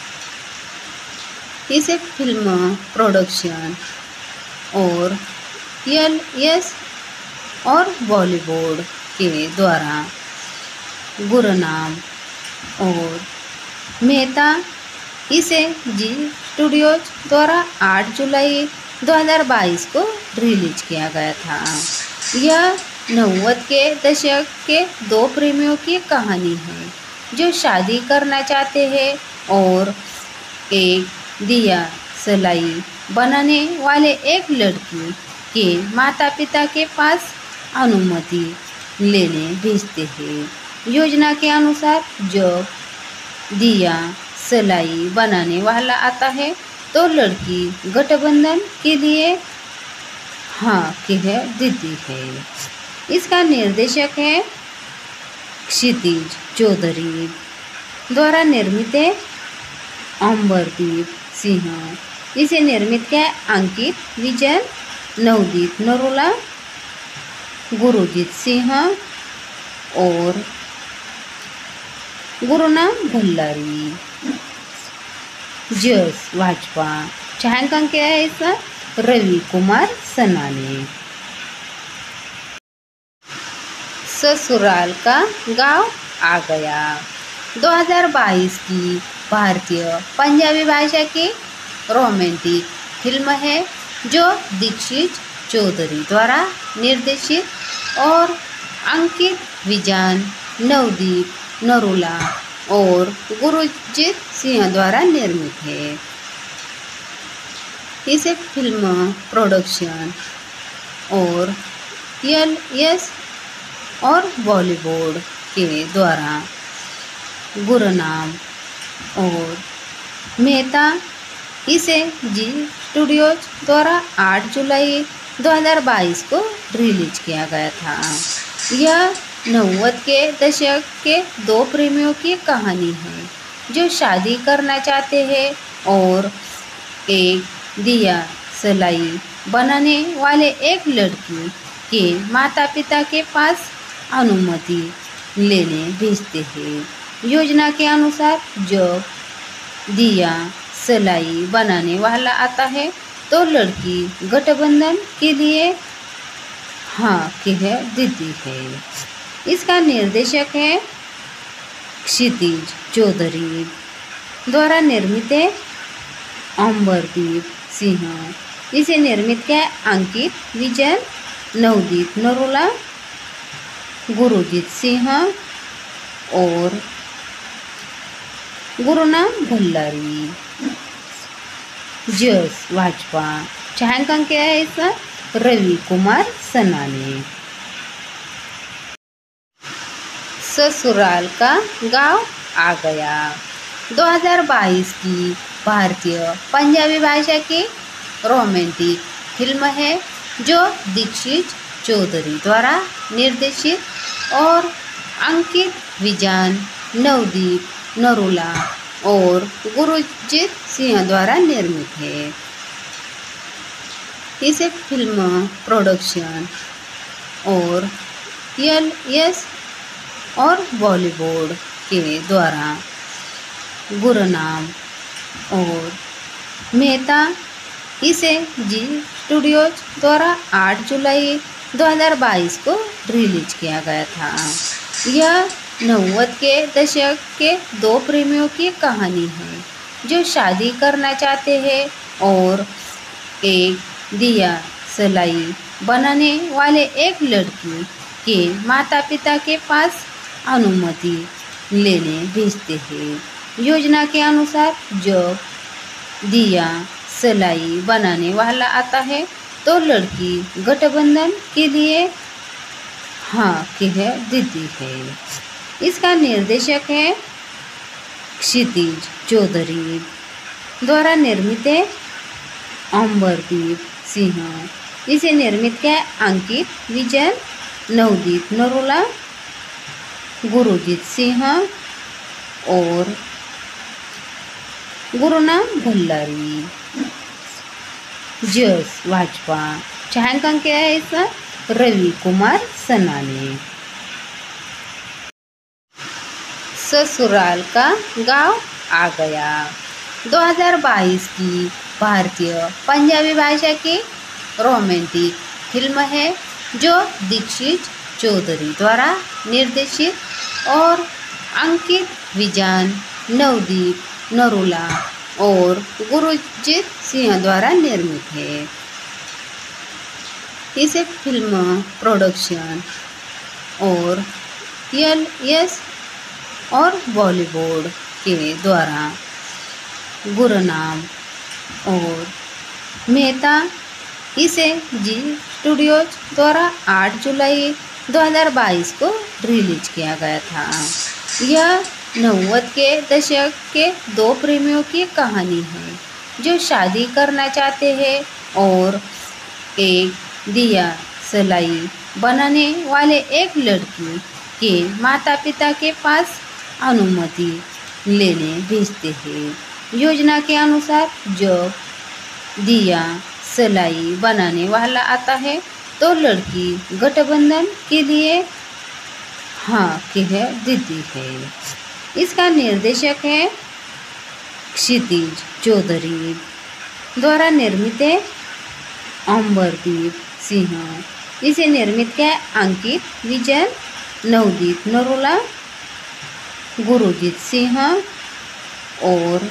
इसे फिल्म प्रोडक्शन और एल एस और बॉलीवुड के द्वारा गुरनाम और मेहता इसे जी स्टूडियोज द्वारा आठ जुलाई दो हज़ार बाईस को रिलीज किया गया था। यह नव्वद के दशक के दो प्रेमियों की कहानी है जो शादी करना चाहते हैं और एक दिया सलाई बनाने वाले एक लड़की के माता पिता के पास अनुमति लेने भेजते हैं। योजना के अनुसार जब दिया सलाई बनाने वाला आता है तो लड़की गठबंधन के लिए हाँ कह देती है। इसका निर्देशक है क्षितिज चौधरी द्वारा निर्मित है अंबरदीप सिंह। इसे निर्मित किया है अंकित विजय, नवदीप नरोला, गुरुजीत सिंह और गुरुनाम भल्लारी। जस भाजपा छायांकन किया है इसका रवि कुमार सना ने। ससुराल का गांव आ गया दो हज़ार बाईस की भारतीय पंजाबी भाषा की रोमांटिक फिल्म है जो दीक्षित चौधरी द्वारा निर्देशित और अंकित विजय, नवदीप नरोला और गुरुजीत सिंह द्वारा निर्मित है। इसे फिल्म प्रोडक्शन और एल एस और बॉलीवुड के द्वारा गुरनाम और मेहता इसे जी स्टूडियोज द्वारा आठ जुलाई दो हज़ार बाईस को रिलीज किया गया था। यह नव्वद के दशक के दो प्रेमियों की कहानी है जो शादी करना चाहते हैं और एक दिया सलाई बनाने वाले एक लड़की के माता पिता के पास अनुमति लेने भेजते हैं। योजना के अनुसार जब दिया सलाई बनाने वाला आता है तो लड़की गठबंधन के लिए हाँ कह देती है। इसका निर्देशक है क्षितिज चौधरी द्वारा निर्मित है अंबरदीप सिंह। इसे निर्मित किया है अंकित विजय, नवदीप नरोला, गुरुजीत सिंह और गुरुनाम भल्लारी। जस भाजपा छायांकन किया है इसका रवि कुमार सना ने। ससुराल का गांव आ गया दो हज़ार बाईस की भारतीय पंजाबी भाषा की रोमांटिक फिल्म है जो दीक्षित चौधरी द्वारा निर्देशित और अंकित विजय, नवदीप नरोला और गुरुजीत सिंह द्वारा निर्मित है। इसे फिल्म प्रोडक्शन और एल एस और बॉलीवुड के द्वारा गुरनाम और मेहता इसे जी स्टूडियोज द्वारा आठ जुलाई दो हज़ार बाईस को रिलीज किया गया था। यह नव्वद के दशक के दो प्रेमियों की कहानी है जो शादी करना चाहते हैं और एक दिया सलाई बनाने वाले एक लड़की के माता पिता के पास अनुमति लेने भेजते हैं। योजना के अनुसार जब दिया सलाई बनाने वाला आता है तो लड़की गठबंधन के लिए हाँ कह देती है। इसका निर्देशक है क्षितिज चौधरी द्वारा निर्मित है अंबरदीप सिंह। इसे निर्मित किया है अंकित विजय, नवदीप नरोला, गुरुजीत सिंह और गुरुनाम भल्लारी। जस भाजपा छायांकन किया है इसका रवि कुमार सना ने। ससुराल का गांव आ गया दो हज़ार बाईस की भारतीय पंजाबी भाषा की रोमांटिक फिल्म है जो दीक्षित चौधरी द्वारा निर्देशित और अंकित विजान, नवदीप नरूला और गुरुजीत सिंह द्वारा निर्मित है। इसे फिल्म प्रोडक्शन और एल एस और बॉलीवुड के द्वारा गुरनाम और मेहता इसे जी स्टूडियोज द्वारा आठ जुलाई दो हज़ार बाईस को रिलीज किया गया था। यह नव्वद के दशक के दो प्रेमियों की कहानी है जो शादी करना चाहते हैं और एक दिया सलाई बनाने वाले एक लड़की के माता पिता के पास अनुमति लेने भेजते हैं। योजना के अनुसार जब दिया सलाई बनाने वाला आता है तो लड़की गठबंधन के लिए हाँ कह देती है। इसका निर्देशक है क्षितिज चौधरी द्वारा निर्मित है अंबरदीप सिंह। इसे निर्मित किया अंकित विजय, नवदीप नरूला, गुरुजीत सिंह और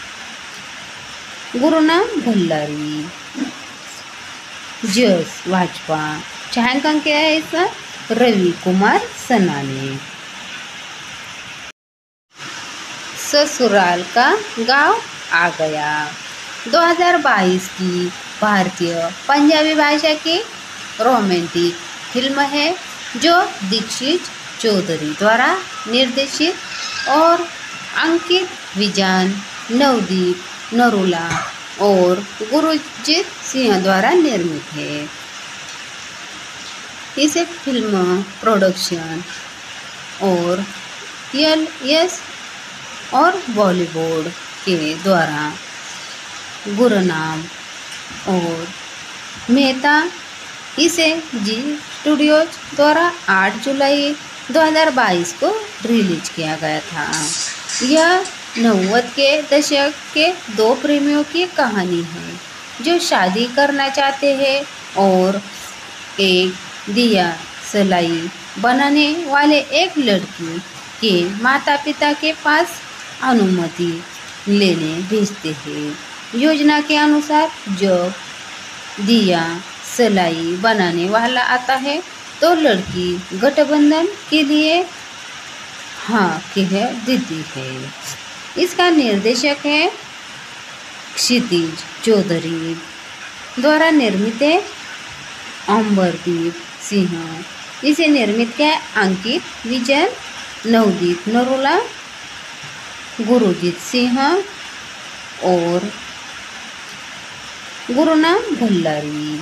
गुरुनाम भल्लारी। जस भाजपा छायांकन किया है इसका रवि कुमार सना ने। ससुराल का गांव आ गया दो हज़ार बाईस की भारतीय पंजाबी भाषा की रोमांटिक फिल्म है जो दीक्षित चौधरी द्वारा निर्देशित और अंकित विजान, नवदीप नरूला और गुरुजीत सिंह द्वारा निर्मित है। इसे फिल्म प्रोडक्शन और एल एस और बॉलीवुड के द्वारा गुरनाम और मेहता इसे जी स्टूडियोज द्वारा आठ जुलाई दो हज़ार बाईस को रिलीज किया गया था। यह नव्वद के दशक के दो प्रेमियों की कहानी है जो शादी करना चाहते हैं और एक दिया सलाई बनाने वाले एक लड़की के माता पिता के पास अनुमति लेने भेजते हैं। योजना के अनुसार जब दिया सलाई बनाने वाला आता है तो लड़की गठबंधन के लिए हाँ कह देती है। इसका निर्देशक है क्षितिज चौधरी द्वारा निर्मित है अंबरदीप सिंह। इसे निर्मित किया अंकित विजय, नवदीप नरूला, गुरुजीत सिंह और गुरुनाम भल्लारी।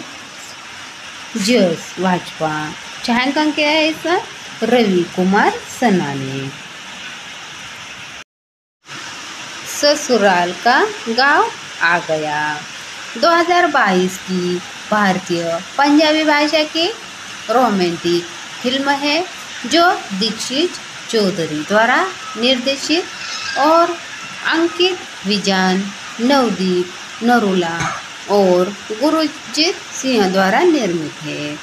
जस भाजपा छायांकन किया है इसका रवि कुमार सना ने। ससुराल का गांव आ गया दो हज़ार बाईस की भारतीय पंजाबी भाषा की रोमांटिक फिल्म है जो दीक्षित चौधरी द्वारा निर्देशित और अंकित विजान, नवदीप नरूला और गुरुजीत सिंह द्वारा निर्मित है।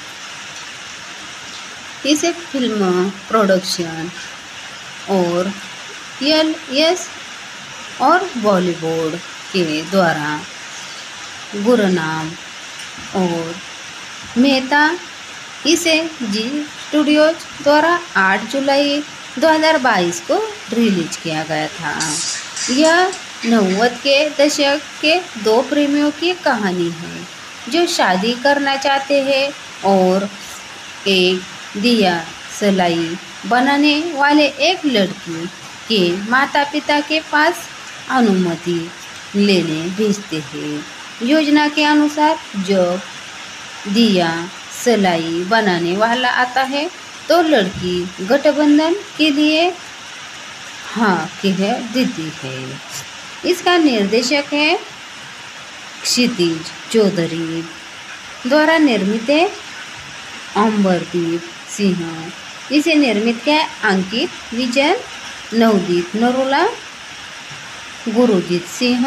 इसे फिल्म प्रोडक्शन और एल एस और बॉलीवुड के द्वारा गुरनाम और मेहता इसे जी स्टूडियोज द्वारा आठ जुलाई दो हज़ार बाईस को रिलीज किया गया था। यह नव्वद के दशक के दो प्रेमियों की कहानी है जो शादी करना चाहते हैं और एक दिया सलाई बनाने वाले एक लड़की के माता पिता के पास अनुमति लेने भेजते हैं। योजना के अनुसार जब दिया सलाई बनाने वाला आता है तो लड़की गठबंधन के लिए हाँ कह देती है। इसका निर्देशक है क्षितिज चौधरी द्वारा निर्मित है अंबरदीप सिंह। इसे निर्मित किया अंकित विजय, नवदीप नरूला, गुरुजीत सिंह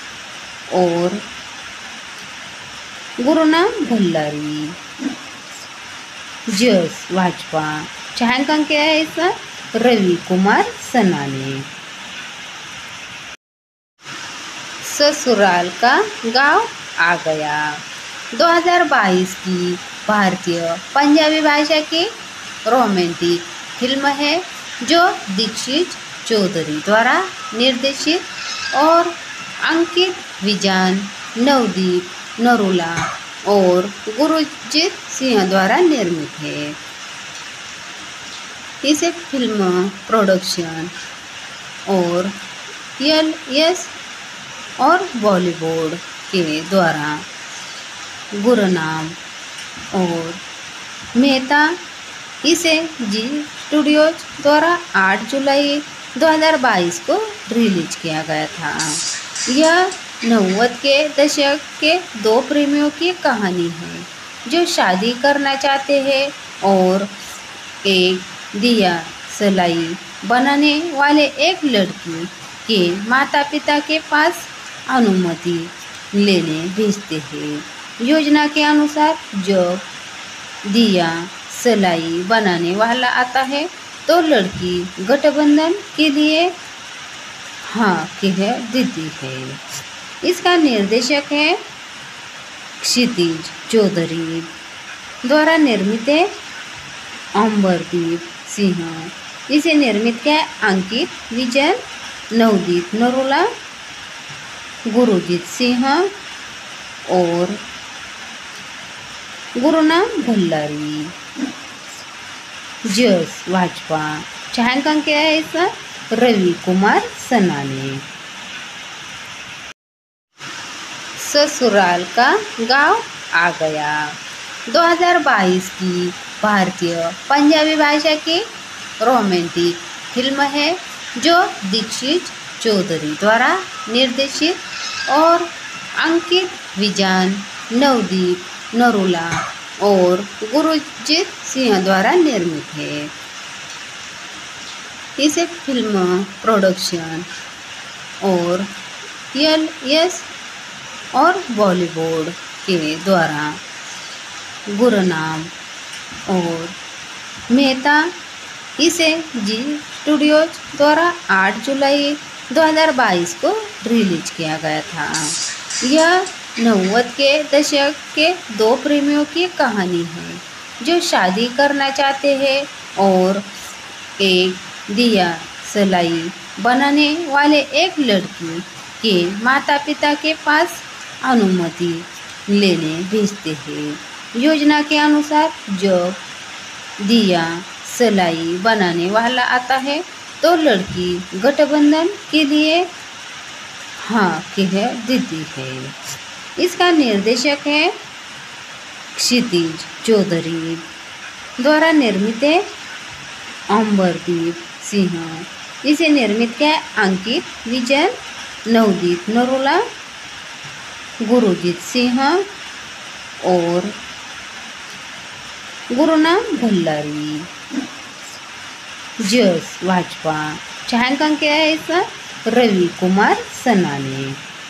और गुरुनाम भल्लारी। जस भाजपा। छायांकन क्या है इसका? रवि कुमार सनाने। ससुराल का गांव आ गया दो हज़ार बाईस की भारतीय पंजाबी भाषा की रोमांटिक फिल्म है जो दीक्षित चौधरी द्वारा निर्देशित और अंकित विजान, नवदीप नरूला और गुरजीत सिंह द्वारा निर्मित है। इसे फिल्म प्रोडक्शन और एल एस और बॉलीवुड के द्वारा गुरनाम और मेहता इसे जी स्टूडियोज द्वारा आठ जुलाई दो हज़ार बाईस को रिलीज किया गया था। यह नव्वद के दशक के दो प्रेमियों की कहानी है जो शादी करना चाहते हैं और एक दिया सलाई बनाने वाले एक लड़की के माता पिता के पास अनुमति लेने भेजते हैं। योजना के अनुसार जब दिया सलाई बनाने वाला आता है तो लड़की गठबंधन के लिए हाँ कह देती है। इसका निर्देशक है क्षितिज चौधरी द्वारा निर्मित है अमरदीप सिंह। इसे निर्मित किया है अंकित विजय, नवदीप नरूला, गुरजीत सिंह और गुरुनाम भल्लारी। जस भाजपा। छायांकन क्या है इसका? रवि कुमार सनाने। ससुराल का गांव आ गया दो हज़ार बाईस की भारतीय पंजाबी भाषा की रोमांटिक फिल्म है जो दीक्षित चौधरी द्वारा निर्देशित और अंकित विजान, नवदीप नरूला और गुरजीत सिंह द्वारा निर्मित है। इसे फिल्म प्रोडक्शन और एल एस और बॉलीवुड के द्वारा गुरनाम और मेहता इसे जी स्टूडियोज द्वारा आठ जुलाई दो हज़ार बाईस को रिलीज किया गया था। यह नव्वद के दशक के दो प्रेमियों की कहानी है जो शादी करना चाहते हैं और एक दिया सलाई बनाने वाले एक लड़की के माता पिता के पास अनुमति लेने भेजते हैं। योजना के अनुसार जब दिया सलाई बनाने वाला आता है तो लड़की गठबंधन के लिए हाँ कह देती है। इसका निर्देशक है क्षितिज चौधरी द्वारा निर्मित है अमरदीप सिंह। इसे निर्मित किया है अंकित विजय, नवदीप नरूला, गुरजीत सिंह और गुरुनाम भल्लारी। जस भाजपा। छायांकन क्या है इसका? रवि कुमार सनाने।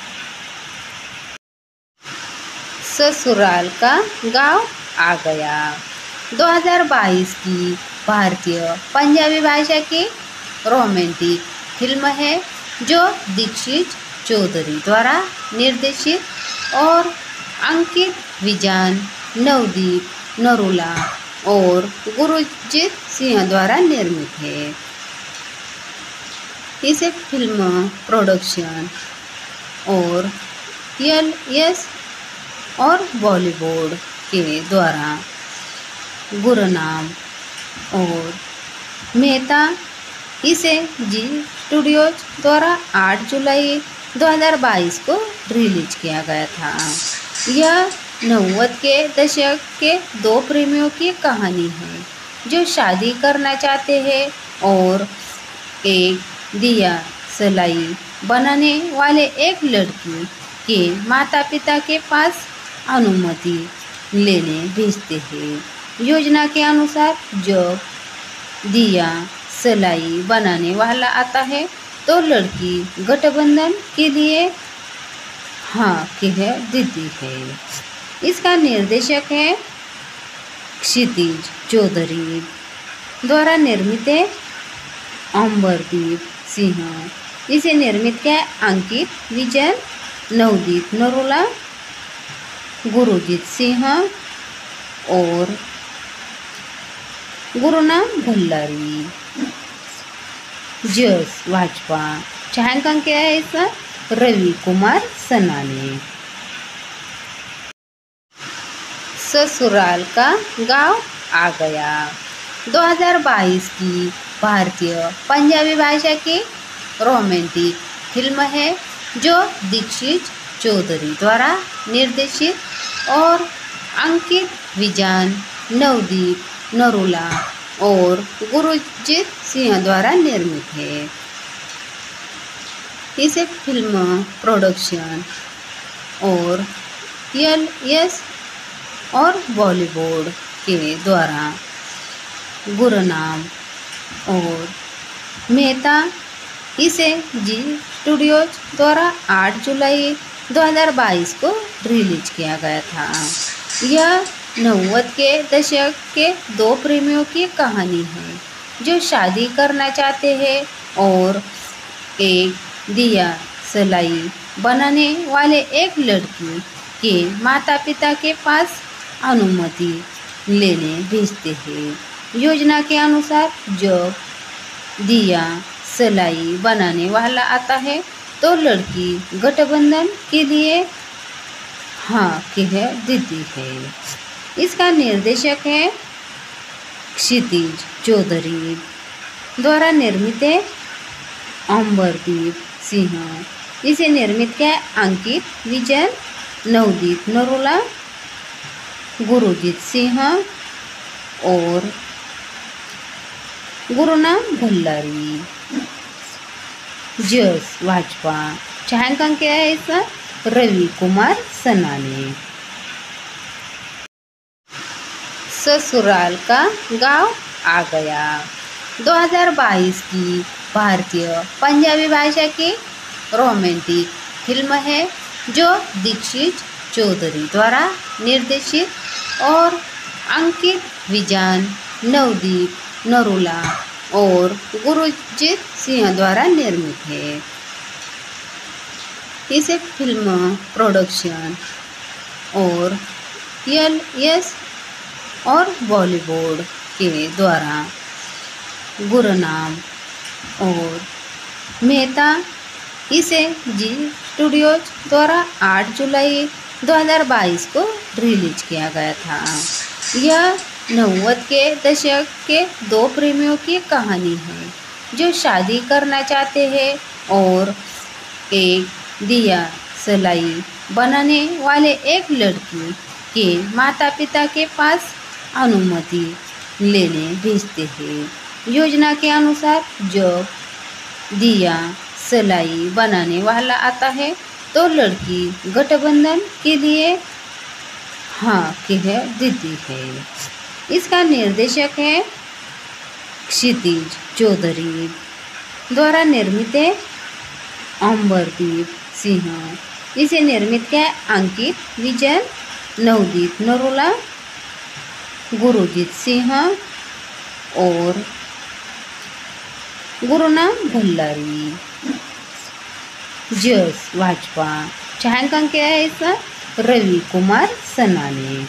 ससुराल का गांव आ गया दो हज़ार बाईस की भारतीय पंजाबी भाषा की रोमांटिक फिल्म है जो दीक्षित चौधरी द्वारा निर्देशित और अंकित विजान, नवदीप नरूला और गुरजीत सिंह द्वारा निर्मित है। इसे फिल्म प्रोडक्शन और एल एस और बॉलीवुड के द्वारा गुरनाम और मेहता इसे जी स्टूडियोज द्वारा आठ जुलाई दो हज़ार बाईस को रिलीज किया गया था। यह नव्वद के दशक के दो प्रेमियों की कहानी है जो शादी करना चाहते हैं और एक दिया सलाई बनाने वाले एक लड़की के माता पिता के पास अनुमति लेने भेजते हैं। योजना के अनुसार जब दिया सलाई बनाने वाला आता है तो लड़की गठबंधन के लिए हाँ कह देती है। इसका निर्देशक है क्षितिज चौधरी द्वारा निर्मित है अमरदीप सिंह। इसे निर्मित किया है अंकित विजय, नवदीप नरोला, गुरुजीत सिंह और गुरुनाम भल्लारी। जस भाजपा छायांकन किया है इसका रवि कुमार सनाने। ससुराल का गांव आ गया दो हज़ार बाईस की भारतीय पंजाबी भाषा की रोमांटिक फिल्म है जो दीक्षित चौधरी द्वारा निर्देशित और अंकित विजय, नवदीप नरोला और गुरुजीत सिंह द्वारा निर्मित है। इसे फिल्म प्रोडक्शन और एल एस और बॉलीवुड के द्वारा गुरुनाम और मेहता इसे जी स्टूडियोज द्वारा आठ जुलाई दो हज़ार बाईस को रिलीज किया गया था। यह नव्वद के दशक के दो प्रेमियों की कहानी है जो शादी करना चाहते हैं और एक दिया सलाई बनाने वाले एक लड़की के माता पिता के पास अनुमति लेने भेजते हैं। योजना के अनुसार जब दिया सलाई बनाने वाला आता है तो लड़की गठबंधन के लिए हाँ कह देती है। इसका निर्देशक है क्षितिज चौधरी द्वारा निर्मित है अमरदीप सिंह। इसे निर्मित किया है अंकित विजय, नवदीप नरोला, गुरुजीत सिंह और गुरुनाम भल्लारी। जस भाजपा छायांकन किया है इसका रवि कुमार सनाने। ससुराल का गांव आ गया दो हज़ार बाईस की भारतीय पंजाबी भाषा की रोमांटिक फिल्म है जो दीक्षित चौधरी द्वारा निर्देशित और अंकित विजय, नवदीप नरोला और गुरुजीत सिंह द्वारा निर्मित है। इसे फिल्म प्रोडक्शन और एल एस और बॉलीवुड के द्वारा गुरुनाम और मेहता इसे जी स्टूडियोज द्वारा आठ जुलाई दो हज़ार बाईस को रिलीज किया गया था। यह नव्वद के दशक के दो प्रेमियों की कहानी है जो शादी करना चाहते हैं और एक दिया सलाई बनाने वाले एक लड़की के माता पिता के पास अनुमति लेने भेजते हैं। योजना के अनुसार जब दिया सलाई बनाने वाला आता है तो लड़की गठबंधन के लिए हाँ कह देती है। इसका निर्देशक है क्षितिज चौधरी द्वारा निर्मित है अमरदीप सिंह। इसे निर्मित किया है अंकित विजय, नवदीप नरोला, गुरुजीत सिंह और गुरुनाम भल्लारी। जस भाजपा छायांकन किया है इसका रवि कुमार सनाने।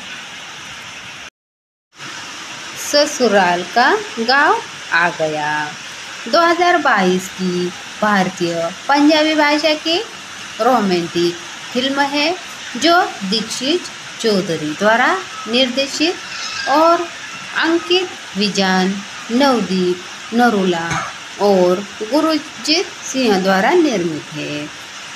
ससुराल का गांव आ गया दो हज़ार बाईस की भारतीय पंजाबी भाषा की रोमांटिक फिल्म है जो दीक्षित चौधरी द्वारा निर्देशित और अंकित विजय, नवदीप नरोला और गुरुजीत सिंह द्वारा निर्मित है।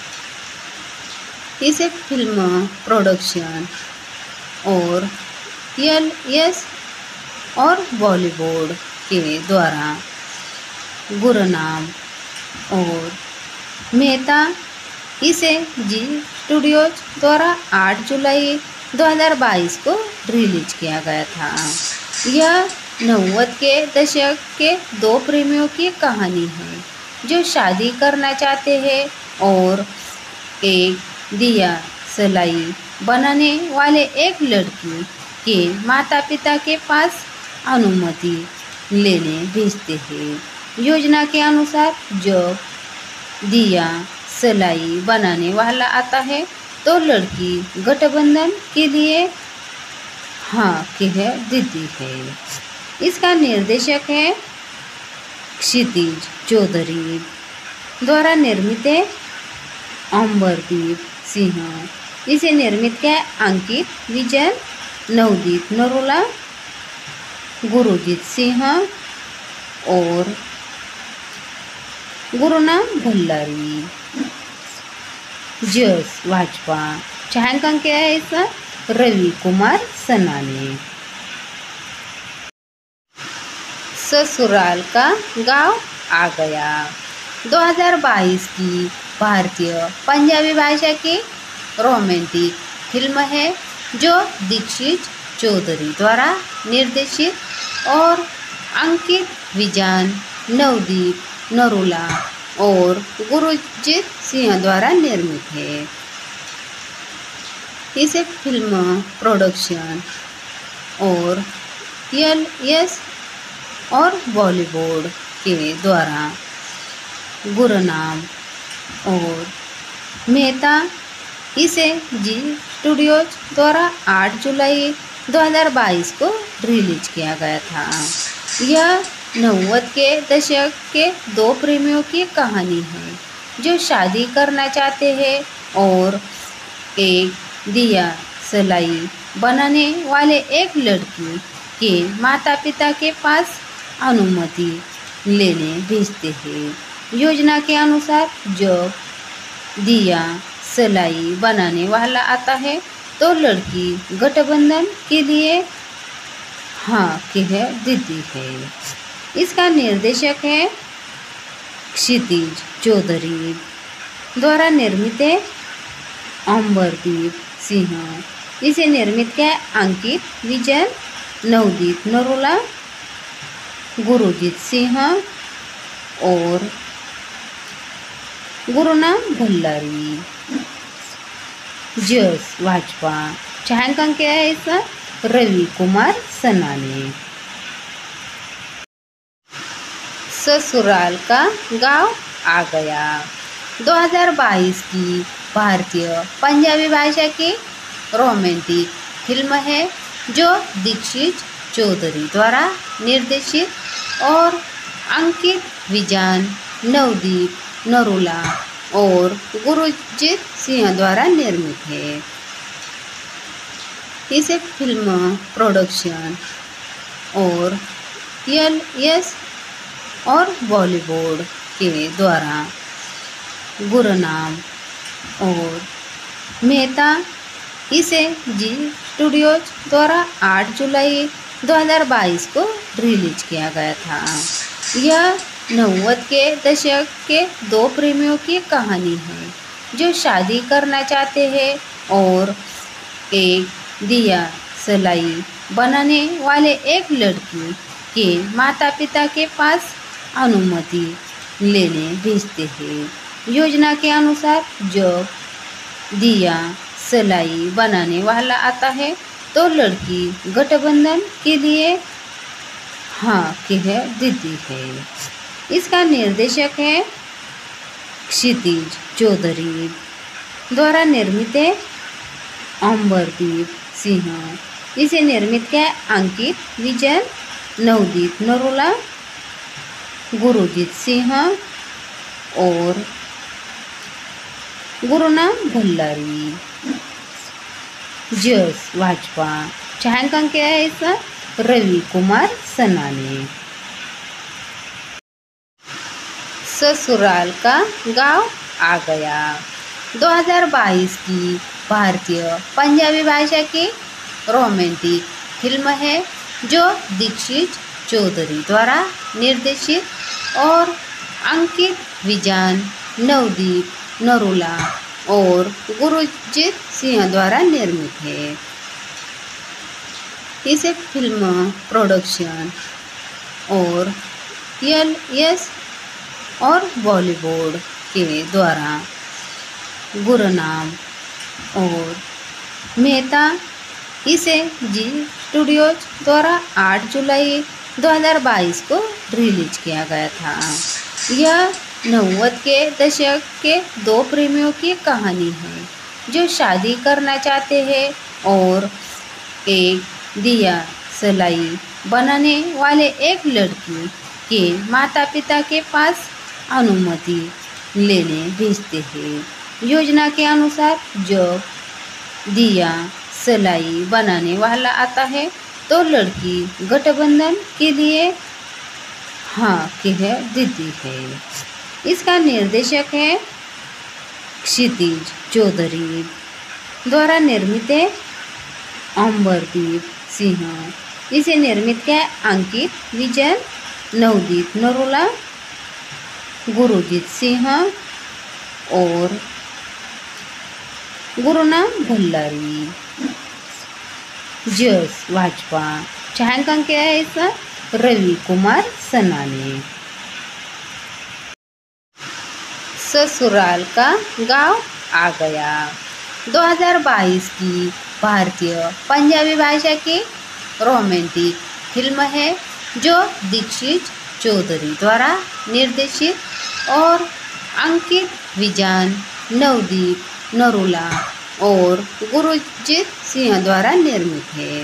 इसे फिल्म प्रोडक्शन और एल एस और बॉलीवुड के द्वारा गुरुनाम और मेहता इसे जी स्टूडियोज द्वारा आठ जुलाई दो हज़ार बाईस को रिलीज किया गया था। यह नव्वद के दशक के दो प्रेमियों की कहानी है जो शादी करना चाहते हैं और एक दिया सलाई बनाने वाले एक लड़की के माता पिता के पास अनुमति लेने भेजते हैं। योजना के अनुसार जब दिया सलाई बनाने वाला आता है तो लड़की गठबंधन के लिए हाँ कह देती है। इसका निर्देशक है क्षितिज चौधरी द्वारा निर्मित है अंबरदीप सिंह। इसे निर्मित किया अंकित विजय, नवदीप नरोला, गुरुजीत सिंह और गुरुनाम भल्लारी। जस भाजपा छायांकन किया है इसका रवि कुमार सनाने। ससुराल का गांव आ गया दो हज़ार बाईस की भारतीय पंजाबी भाषा की रोमांटिक फिल्म है जो दीक्षित चौधरी द्वारा निर्देशित और अंकित विजान, नवदीप नरूला और गुरुजीत सिंह द्वारा निर्मित है। इसे फिल्म प्रोडक्शन और एल एस और बॉलीवुड के द्वारा गुरुनाम और मेहता इसे जी स्टूडियोज द्वारा आठ जुलाई दो हज़ार बाईस को रिलीज किया गया था। यह नव्वद के दशक के दो प्रेमियों की कहानी है जो शादी करना चाहते हैं और एक दिया सलाई बनाने वाले एक लड़की के माता पिता के पास अनुमति लेने भेजते हैं। योजना के अनुसार जब दिया सलाई बनाने वाला आता है तो लड़की गठबंधन के लिए हाँ कह देती है। इसका निर्देशक है क्षितिज चौधरी द्वारा निर्मित है अंबरदीप सिंह। इसे निर्मित किया अंकित विजय, नवदीप नरोला, गुरुजीत सिंह और गुरुनाम भल्लारी। जस भाजपा छायांकन किया है इसका रवि कुमार सनाने। ससुराल का गांव आ गया दो हज़ार बाईस की भारतीय पंजाबी भाषा की रोमांटिक फिल्म है जो दीक्षित चौधरी द्वारा निर्देशित और अंकित विजान, नवदीप नरूला और गुरुजीत सिंह द्वारा निर्मित है। इसे फिल्म प्रोडक्शन और एल एस और बॉलीवुड के द्वारा गुरुनाम और मेहता इसे जी स्टूडियोज द्वारा आठ जुलाई दो हज़ार बाईस को रिलीज किया गया था। यह नव्वद के दशक के दो प्रेमियों की कहानी है जो शादी करना चाहते हैं और एक दिया सलाई बनाने वाले एक लड़की के माता पिता के पास अनुमति लेने भेजते हैं। योजना के अनुसार जब दिया सलाई बनाने वाला आता है तो लड़की गठबंधन के लिए हाँ कह देती है। इसका निर्देशक है क्षितिज चौधरी द्वारा निर्मित है अंबरदीप सिंह। इसे निर्मित किया अंकित विजय, नवदीप नरोला, गुरुजीत सिंह और गुरुनाम भल्लारी। जस भाजपा छायांकन किया है इसका रवि कुमार सनाने। ससुराल का गांव आ गया दो हज़ार बाईस की भारतीय पंजाबी भाषा की रोमांटिक फिल्म है जो दीक्षित चौधरी द्वारा निर्देशित और अंकित विजान, नवदीप नरूला और गुरुजीत सिंह द्वारा निर्मित है। इसे फिल्म प्रोडक्शन और एल एस और बॉलीवुड के द्वारा गुरुनाम और मेहता इसे जी स्टूडियोज द्वारा आठ जुलाई दो हज़ार बाईस को रिलीज किया गया था। यह नव्वद के दशक के दो प्रेमियों की कहानी है जो शादी करना चाहते हैं और एक दिया सलाई बनाने वाले एक लड़की के माता पिता के पास अनुमति लेने भेजते हैं। योजना के अनुसार जब दिया सलाई बनाने वाला आता है तो लड़की गठबंधन के लिए हाँ कह देती है। इसका निर्देशक है क्षितिज चौधरी द्वारा निर्मित है अंबरदीप सिंह। इसे निर्मित किया अंकित विजय, नवदीप नरोला, गुरुजीत सिंह और गुरुनाम भल्लारी। जस भाजपा छायांकन किया है इसका रवि कुमार सनाने। ससुराल का गांव आ गया दो हज़ार बाईस की भारतीय पंजाबी भाषा की रोमांटिक फिल्म है जो दीक्षित चौधरी द्वारा निर्देशित और अंकित विजय, नवदीप नरूला और गुरुजीत सिंह द्वारा निर्मित है।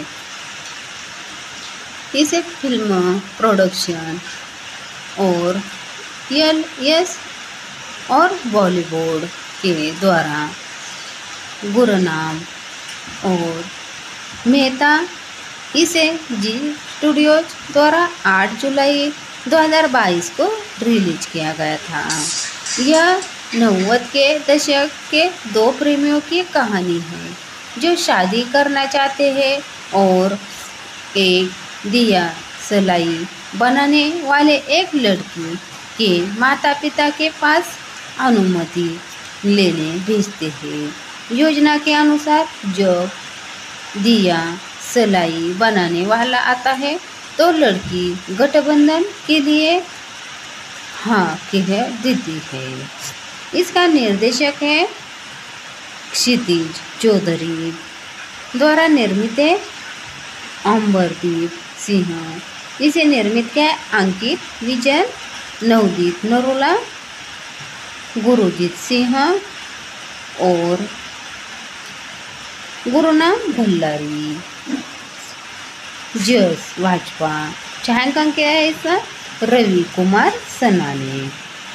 इसे फिल्म प्रोडक्शन और एल एस और बॉलीवुड के द्वारा गुरनाम और मेहता इसे जी स्टूडियोज द्वारा आठ जुलाई दो हज़ार बाईस को रिलीज किया गया था। यह नव्वद के दशक के दो प्रेमियों की कहानी है जो शादी करना चाहते हैं और एक दिया सलाई बनाने वाले एक लड़की के माता पिता के पास अनुमति लेने भेजते हैं। योजना के अनुसार जब दिया सलाई बनाने वाला आता है तो लड़की गठबंधन के लिए हाँ कह देती है। इसका निर्देशक है क्षितिज चौधरी द्वारा निर्मित है अंबरदीप सिंह। इसे निर्मित किया अंकित विजय, नवदीप नरोला, गुरुजीत सिंह और गुरुनाम भल्लारी। जस भाजपा छायांकन किया है इसका रवि कुमार सनाने।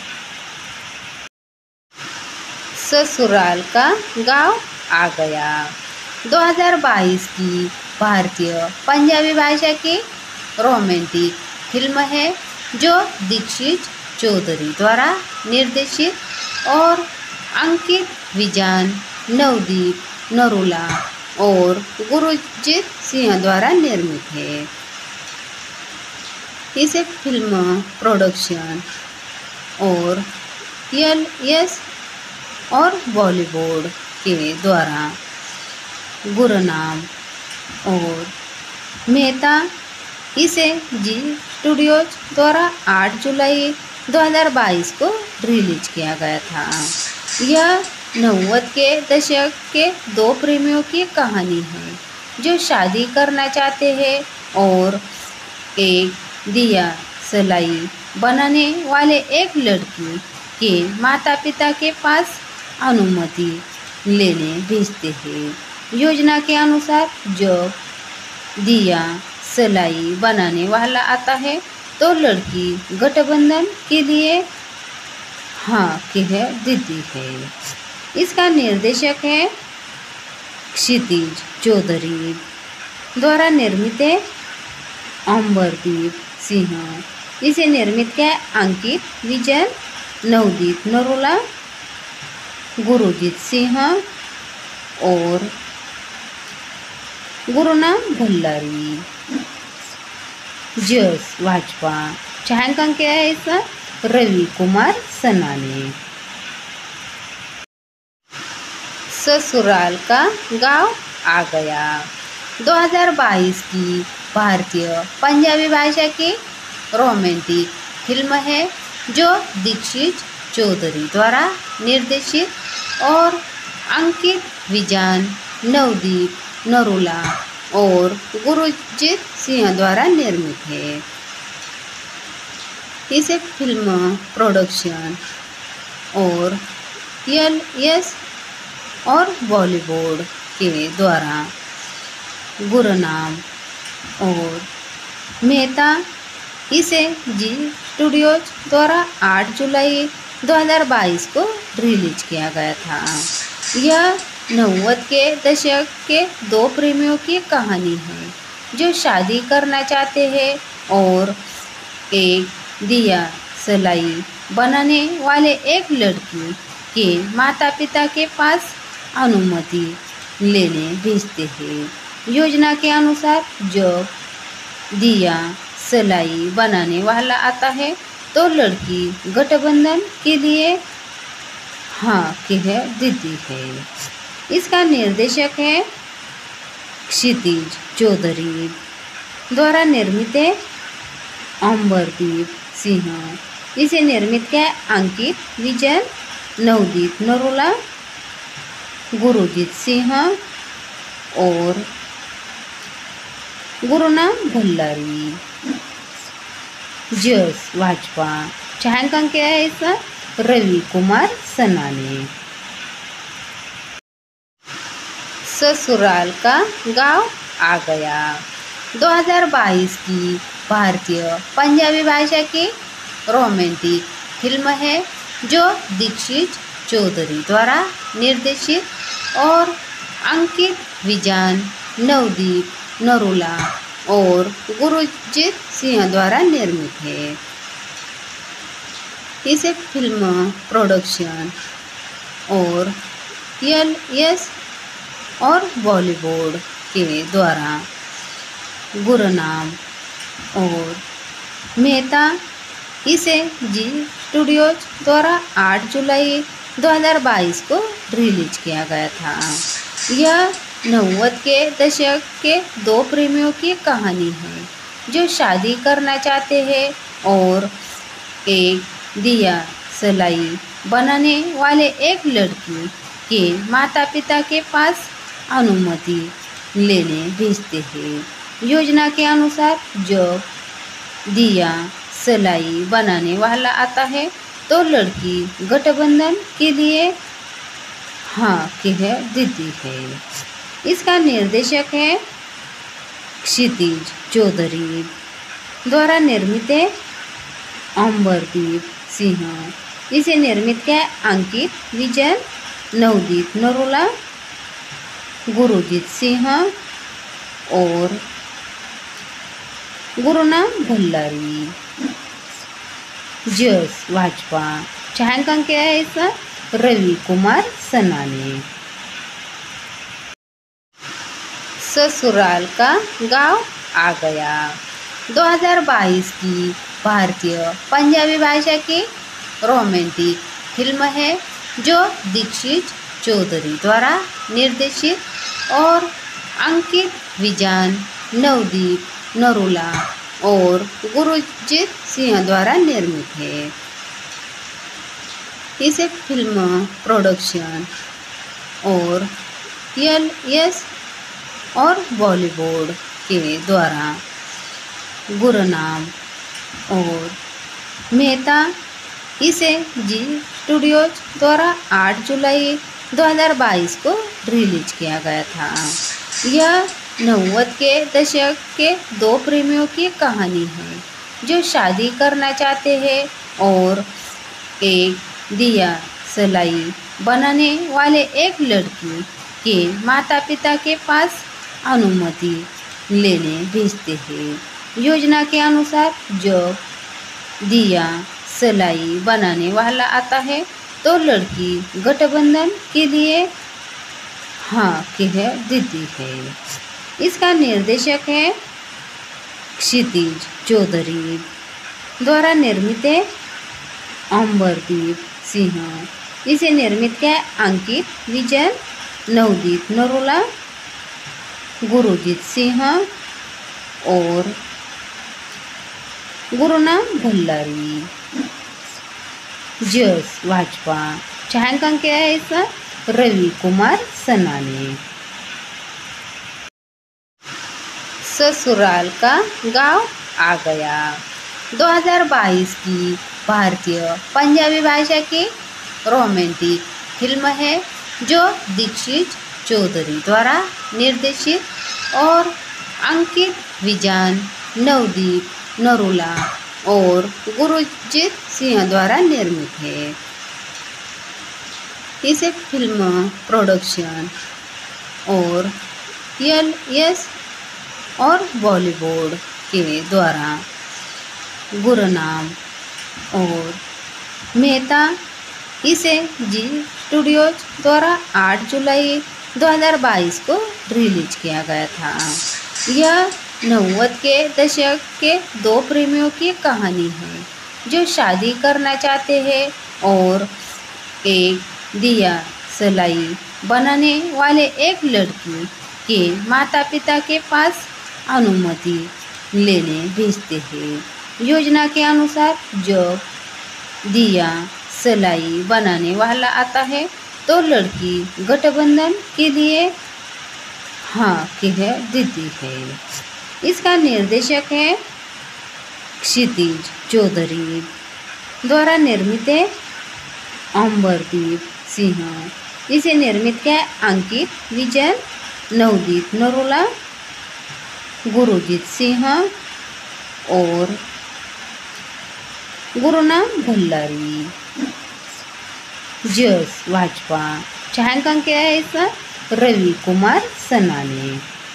ससुराल का गांव आ गया दो हज़ार बाईस की भारतीय पंजाबी भाषा की रोमांटिक फिल्म है जो दीक्षित चौधरी द्वारा निर्देशित और अंकित विजय, नवदीप नरूला और गुरुजीत सिंह द्वारा निर्मित है। इसे फिल्म प्रोडक्शन और एल एस और बॉलीवुड के द्वारा गुरनाम और मेहता इसे जी स्टूडियोज द्वारा आठ जुलाई दो हज़ार बाईस को रिलीज किया गया था। यह नव्वद के दशक के दो प्रेमियों की कहानी है जो शादी करना चाहते हैं और एक दिया सलाई बनाने वाले एक लड़की के माता पिता के पास अनुमति लेने भेजते हैं। योजना के अनुसार जब दिया सलाई बनाने वाला आता है तो लड़की गठबंधन के लिए हाँ कह देती है। इसका निर्देशक है क्षितिज चौधरी द्वारा निर्मित है अंबरदीप सिंह। इसे निर्मित किया अंकित विजय, नवदीप नरोला, गुरुजीत सिंह और गुरुनाम भल्लारी। जस भाजपा छायांकन किया है इसका रवि कुमार सनाने। ससुराल का गांव आ गया दो हज़ार बाईस की भारतीय पंजाबी भाषा की रोमांटिक फिल्म है जो दीक्षित चौधरी द्वारा निर्देशित और अंकित विजय, नवदीप नरूला और गुरुजीत सिंह द्वारा निर्मित है। इसे फिल्म प्रोडक्शन और एल एस और बॉलीवुड के द्वारा गुरनाम और मेहता इसे जी स्टूडियोज द्वारा आठ जुलाई दो हज़ार बाईस को रिलीज किया गया था। यह नव्वद के दशक के दो प्रेमियों की कहानी है जो शादी करना चाहते हैं और एक दिया सलाई बनाने वाले एक लड़की के माता पिता के पास अनुमति लेने भेजते हैं। योजना के अनुसार जब दिया सलाई बनाने वाला आता है तो लड़की गठबंधन के लिए हाँ कह देती है। इसका निर्देशक है क्षितिज चौधरी द्वारा निर्मित है अंबरदीप सिंह। इसे निर्मित किया अंकित विजय, नवदीप नरोला, गुरुजीत सिंह और गुरुनाम भल्लारी। जस भाजपा छायांकन किया है इसका रवि कुमार सनाने। ससुराल का गांव आ गया दो हज़ार बाईस की भारतीय पंजाबी भाषा की रोमांटिक फिल्म है जो दीक्षित चौधरी द्वारा निर्देशित और अंकित विजय, नवदीप नरूला और गुरुजीत सिंह द्वारा निर्मित है। इसे फिल्म प्रोडक्शन और एल एस और बॉलीवुड के द्वारा गुरनाम और मेहता इसे जी स्टूडियोज द्वारा आठ जुलाई दो हज़ार बाईस को रिलीज किया गया था। यह नव्वद के दशक के दो प्रेमियों की कहानी है जो शादी करना चाहते हैं और एक दिया सलाई बनाने वाले एक लड़की के माता पिता के पास अनुमति लेने भेजते हैं। योजना के अनुसार जब दिया सलाई बनाने वाला आता है तो लड़की गठबंधन के लिए हाँ कह देती है। इसका निर्देशक है क्षितिज चौधरी द्वारा निर्मित है अंबरदीप सिंह। इसे निर्मित किया अंकित विजय, नवदीप नरोला, गुरुजीत सिंह और गुरुनाम भल्लारी। जस भाजपा छायांकन किया है इसका रवि कुमार सनाने। ससुराल का गांव आ गया दो हज़ार बाईस की भारतीय पंजाबी भाषा की रोमांटिक फिल्म है जो दीक्षित चौधरी द्वारा निर्देशित और अंकित विजय, नवदीप नरूला और गुरुजीत सिंह द्वारा निर्मित है। इसे फिल्म प्रोडक्शन और एल एस और बॉलीवुड के द्वारा गुरनाम और मेहता इसे जी स्टूडियोज द्वारा आठ जुलाई दो हज़ार बाईस को रिलीज किया गया था। यह नव्वद के दशक के दो प्रेमियों की कहानी है जो शादी करना चाहते हैं और एक दिया सलाई बनाने वाले एक लड़की के माता पिता के पास अनुमति लेने भेजते हैं। योजना के अनुसार जब दिया सलाई बनाने वाला आता है तो लड़की गठबंधन के लिए हाँ कह देती है। इसका निर्देशक है क्षितिज चौधरी द्वारा निर्मित है अंबरदीप सिंह। इसे निर्मित किया अंकित विजय, नवदीप नरोला, गुरुजीत सिंह और गुरुनाम भल्लारी। जस भाजपा छायांकन किया है इसका रवि कुमार सनाने। ससुराल का गांव आ गया दो हज़ार बाईस की भारतीय पंजाबी भाषा की रोमांटिक फिल्म है जो दीक्षित चौधरी द्वारा निर्देशित और अंकित विजान, नवदीप नरूला और गुरजीत सिंह द्वारा निर्मित है। इसे फिल्म प्रोडक्शन और एल एस और बॉलीवुड के द्वारा गुरनाम और मेहता इसे जी स्टूडियोज द्वारा आठ जुलाई दो हज़ार बाईस को रिलीज किया गया था। यह नव्वद के दशक के दो प्रेमियों की कहानी है जो शादी करना चाहते हैं और एक दिया सलाई बनाने वाले एक लड़की के माता पिता के पास अनुमति लेने भेजते हैं। योजना के अनुसार जब दिया सलाई बनाने वाला आता है तो लड़की गठबंधन के लिए हाँ कह देती है। इसका निर्देशक है क्षितिज चौधरी द्वारा निर्मित है अमरदीप सिंह। इसे निर्मित किया अंकित विजय, नवदीप नरूला, गुरजीत सिंह और गुरुनाम भल्लारी। जस भाजपा छायांकन किया है इसका रवि कुमार सना ने।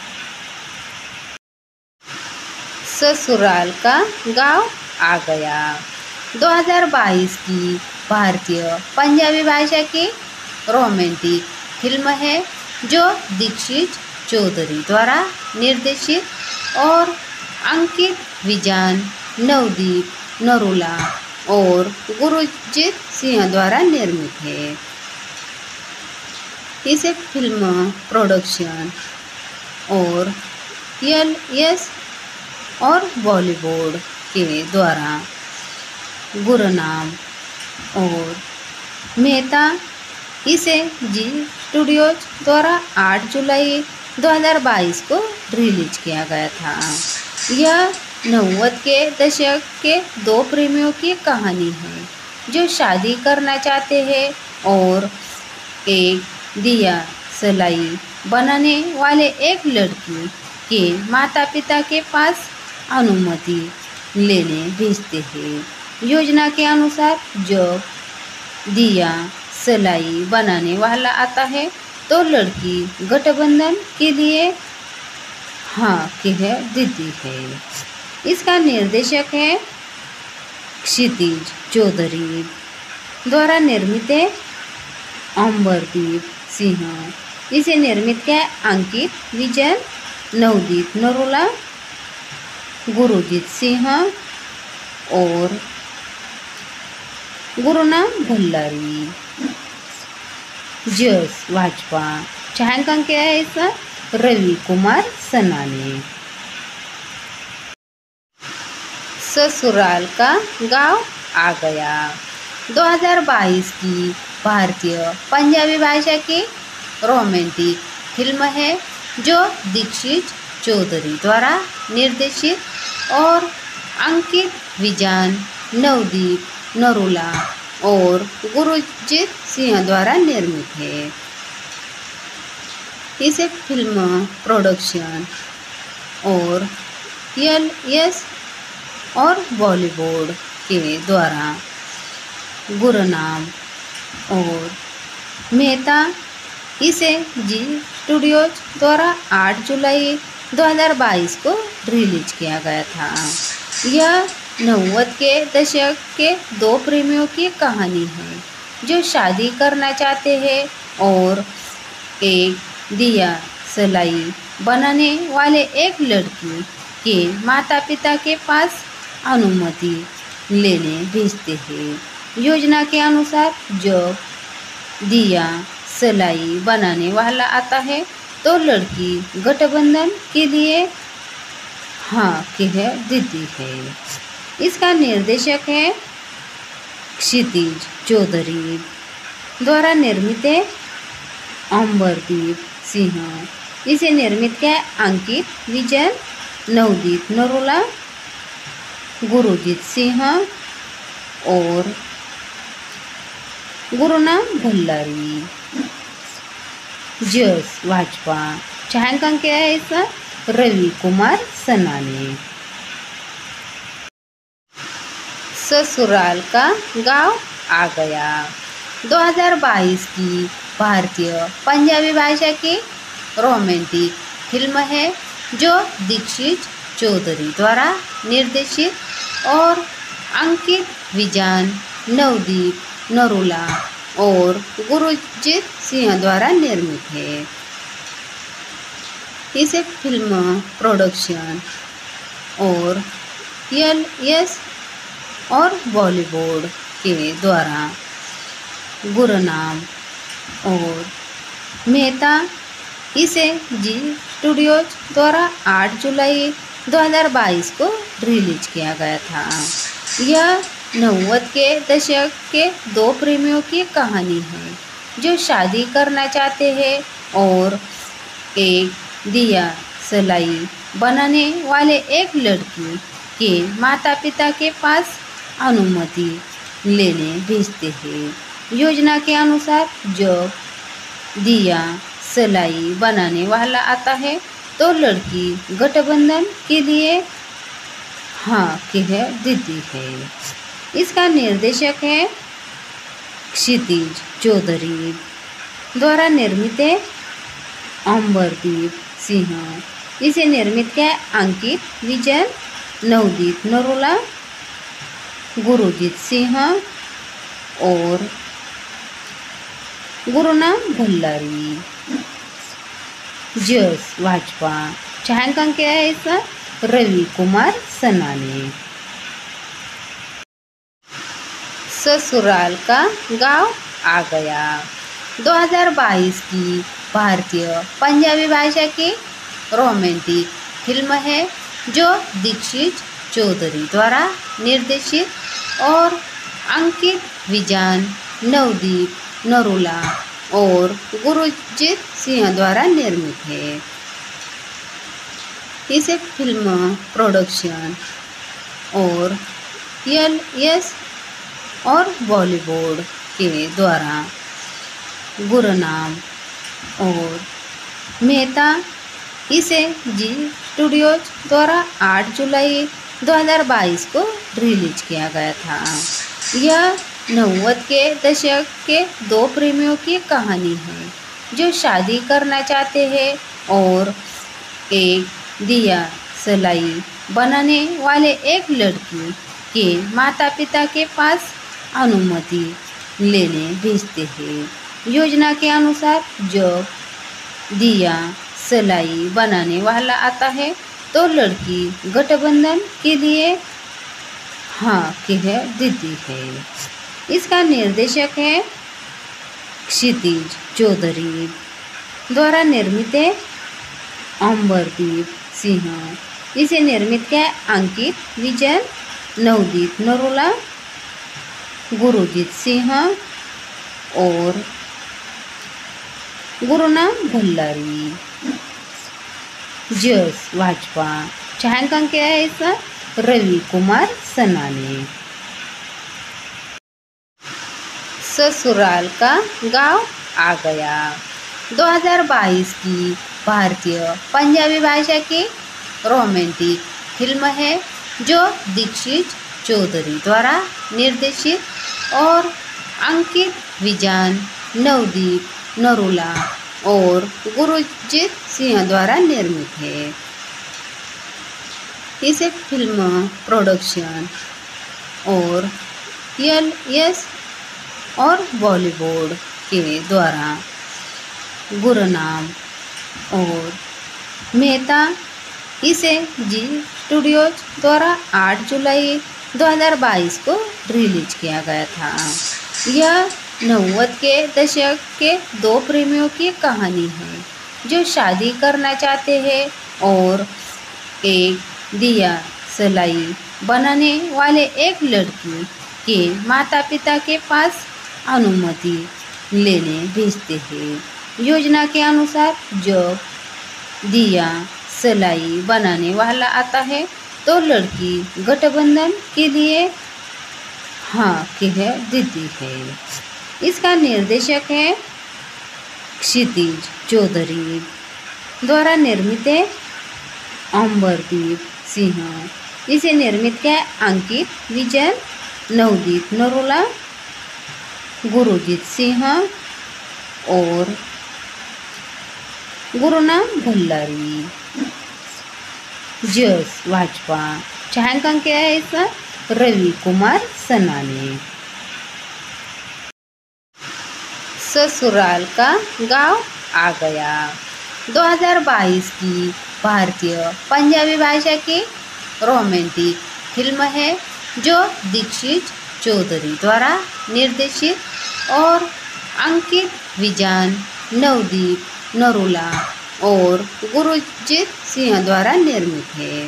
ससुराल का गांव आ गया दो हज़ार बाईस की भारतीय पंजाबी भाषा की रोमांटिक फिल्म है जो दीक्षित चौधरी द्वारा निर्देशित और अंकित विजान, नवदीप नरूला और गुरजीत सिंह द्वारा निर्मित है। इसे फिल्म प्रोडक्शन और एल एस और बॉलीवुड के द्वारा गुरनाम और मेहता इसे जी स्टूडियोज द्वारा आठ जुलाई दो हज़ार बाईस को रिलीज किया गया था। यह नव्वद के दशक के दो प्रेमियों की कहानी है जो शादी करना चाहते हैं और एक दिया सलाई बनाने वाले एक लड़की के माता पिता के पास अनुमति लेने भेजते हैं। योजना के अनुसार जब दिया सलाई बनाने वाला आता है तो लड़की गठबंधन के लिए हाँ कह देती है। इसका निर्देशक है क्षितिज चौधरी द्वारा निर्मित है अमरदीप सिंह। इसे निर्मित किया अंकित विजय, नवदीप नरूला, गुरजीत सिंह और गुरुनाम भल्लारी। जस भाजपा छायांकन किया है इसका रवि कुमार सना ने। ससुराल का गांव आ गया दो हज़ार बाईस की भारतीय पंजाबी भाषा की रोमांटिक फिल्म है जो दीक्षित चौधरी द्वारा निर्देशित और अंकित विजान, नवदीप नरूला और गुरजीत सिंह द्वारा निर्मित है। इसे फिल्म प्रोडक्शन और एल एस और बॉलीवुड के द्वारा गुरनाम और मेहता इसे जी स्टूडियोज द्वारा आठ जुलाई दो हज़ार बाईस को रिलीज किया गया था। यह नव्वद के दशक के दो प्रेमियों की कहानी है जो शादी करना चाहते हैं और एक दिया सलाई बनाने वाले एक लड़की के माता पिता के पास अनुमति लेने भेजते हैं। योजना के अनुसार जब दिया सलाई बनाने वाला आता है तो लड़की गठबंधन के लिए हाँ कह देती है। इसका निर्देशक है क्षितिज चौधरी द्वारा निर्मित है अमरदीप सिंह। इसे निर्मित किया अंकित विजय, नवदीप नरोला, गुरुजीत सिंह और गुरुनाम भल्लारी। जस भाजपा। छायांकन क्या है इसका? रवि कुमार सनाने। ससुराल का गांव आ गया दो हज़ार बाईस की भारतीय पंजाबी भाषा की रोमांटिक फिल्म है जो दीक्षित चौधरी द्वारा निर्देशित और अंकित विजान, नवदीप नरोला और गुरुजीत सिंह द्वारा निर्मित है। इसे फिल्म प्रोडक्शन और एल एस और बॉलीवुड के द्वारा गुरुनाम और मेहता इसे जी स्टूडियोज द्वारा आठ जुलाई दो हज़ार बाईस को रिलीज किया गया था। यह नव्वद के दशक के दो प्रेमियों की कहानी है जो शादी करना चाहते हैं और एक दिया सलाई बनाने वाले एक लड़की के माता पिता के पास अनुमति लेने भेजते हैं। योजना के अनुसार जब दिया सलाई बनाने वाला आता है तो लड़की गठबंधन के लिए हाँ कह देती है। इसका निर्देशक है क्षितिज चौधरी द्वारा निर्मित है अमरदीप सिंह। इसे निर्मित किया अंकित विजय, नवदीप नरोला, गुरुजीत सिंह और गुरुनाम भल्लारी। जस भाजपा। छायांकन क्या है इसका? रवि कुमार सनाने। ससुराल का गांव आ गया दो हज़ार बाईस की भारतीय पंजाबी भाषा की रोमांटिक फिल्म है जो दीक्षित चौधरी द्वारा निर्देशित और अंकित विजान, नवदीप नरोला और गुरुजीत सिंह द्वारा निर्मित है। इसे फिल्म प्रोडक्शन और एल एस और बॉलीवुड के द्वारा गुरुनाम और मेहता इसे जी स्टूडियोज द्वारा आठ जुलाई दो हज़ार बाईस को रिलीज किया गया था। यह नव्वद के दशक के दो प्रेमियों की कहानी है जो शादी करना चाहते हैं और एक दिया सलाई बनाने वाले एक लड़की के माता पिता के पास अनुमति लेने भेजते हैं। योजना के अनुसार जब दिया सलाई बनाने वाला आता है तो लड़की गठबंधन के लिए हाँ कह देती है। इसका निर्देशक है क्षितिज चौधरी द्वारा निर्मित है अमरदीप सिंह। इसे निर्मित किया अंकित विजय, नवदीप नरोला, गुरुजीत सिंह और गुरुनाम भल्लारी। जस भाजपा। छायांकन क्या है इसका? रवि कुमार सनाने। ससुराल का गांव आ गया दो हज़ार बाईस की भारतीय पंजाबी भाषा की रोमांटिक फिल्म है जो दीक्षित चौधरी द्वारा निर्देशित और अंकित विजान, नवदीप नरोला और गुरुजीत सिंह द्वारा निर्मित है। इसे फिल्म प्रोडक्शन और एल एस और बॉलीवुड के द्वारा गुरुनाम और मेहता इसे जी स्टूडियोज द्वारा आठ जुलाई दो हज़ार बाईस को रिलीज किया गया था। यह नव्वद के दशक के दो प्रेमियों की कहानी है जो शादी करना चाहते हैं और एक दिया सलाई बनाने वाले एक लड़की के माता पिता के पास अनुमति लेने भेजते हैं। योजना के अनुसार जब दिया सिलाई बनाने वाला आता है तो लड़की गठबंधन के लिए हाँ कह देती है। इसका निर्देशक है क्षितिज चौधरी। द्वारा निर्मित है अंबरदीप सिंह। इसे निर्मित किया है अंकित विजन, नवदीप नरोला, गुरुजीत सिंह और गुरुनाम भल्लारी। जस भाजपा। छायांकन क्या है इसका? रवि कुमार सनाने। ससुराल का गांव आ गया दो हज़ार बाईस की भारतीय पंजाबी भाषा की रोमांटिक फिल्म है जो दीक्षित चौधरी द्वारा निर्देशित और अंकित विजन, नवदीप नरोला और गुरुजीत सिंह द्वारा निर्मित है।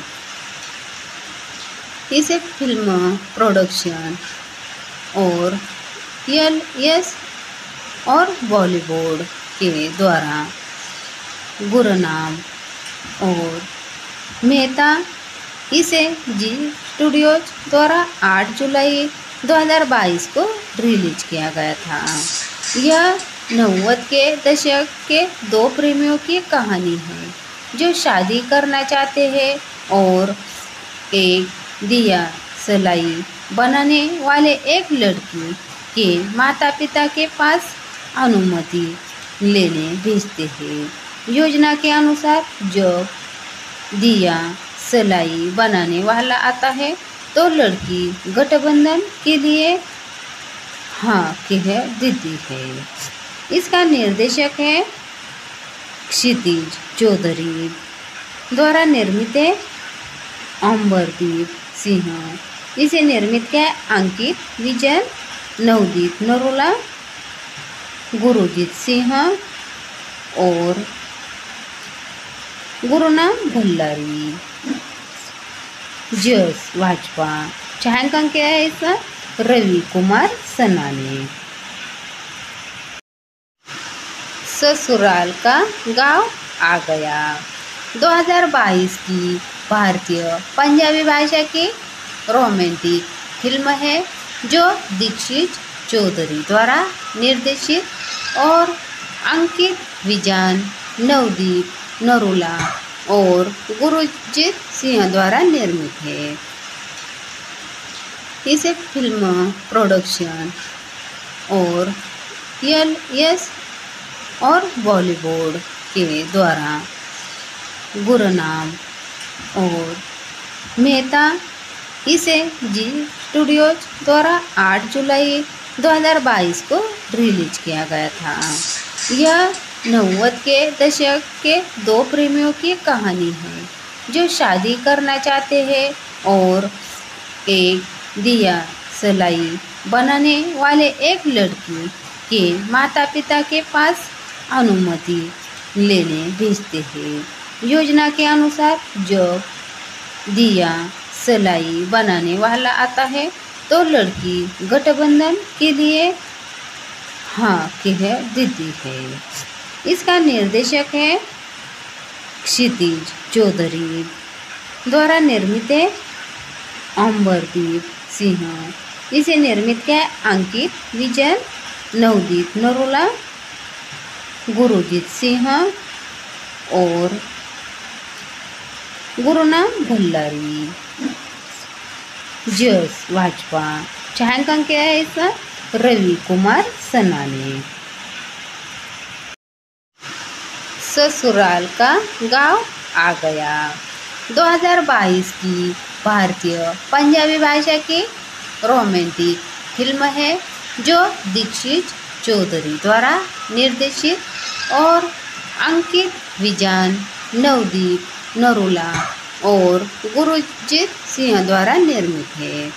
इसे फिल्म प्रोडक्शन और एल एस और बॉलीवुड के द्वारा गुरुनाम और मेहता इसे जी स्टूडियोज द्वारा आठ जुलाई दो हज़ार बाईस को रिलीज किया गया था। यह नव्वद के दशक के दो प्रेमियों की कहानी है जो शादी करना चाहते हैं और एक दिया सिलाई बनाने वाले एक लड़की के माता पिता के पास अनुमति लेने भेजते हैं। योजना के अनुसार जब दिया सिलाई बनाने वाला आता है तो लड़की गठबंधन के लिए हाँ कह देती है। इसका निर्देशक है क्षितिज चौधरी। द्वारा निर्मित है अंबरदीप सिंह। इसे निर्मित किया है अंकित विजन, नवदीप नरोला, गुरुजीत सिंह और गुरुनाम भल्लारी। जस भाजपा। छायांकन क्या है इसका? रवि कुमार सनाने। ससुराल का गांव आ गया दो हज़ार बाईस की भारतीय पंजाबी भाषा की रोमांटिक फिल्म है जो दीक्षित चौधरी द्वारा निर्देशित और अंकित विजन, नवदीप नरोला और गुरुजीत सिंह द्वारा निर्मित है। इसे फिल्म प्रोडक्शन और एल एस और बॉलीवुड के द्वारा गुरुनाम और मेहता इसे जी स्टूडियोज द्वारा आठ जुलाई दो हज़ार बाईस को रिलीज किया गया था। यह नव्वद के दशक के दो प्रेमियों की कहानी है जो शादी करना चाहते हैं और एक दिया सिलाई बनाने वाले एक लड़की के माता पिता के पास अनुमति लेने भेजते हैं। योजना के अनुसार जब दिया सिलाई बनाने वाला आता है तो लड़की गठबंधन के लिए हाँ कह देती है। इसका निर्देशक है क्षितिज चौधरी। द्वारा निर्मित है अंबरदीप सिंह। इसे निर्मित किया है अंकित विजन, नवदीप नरोला, गुरुजीत सिंह और गुरुनाम भल्लारी। जस भाजपा। छायांकन क्या है इसका? रवि कुमार सनाने। ससुराल का गांव आ गया दो हज़ार बाईस की भारतीय पंजाबी भाषा की रोमांटिक फिल्म है जो दीक्षित चौधरी द्वारा निर्देशित और अंकित विजन, नवदीप नरोला और गुरुजीत सिंह द्वारा निर्मित है।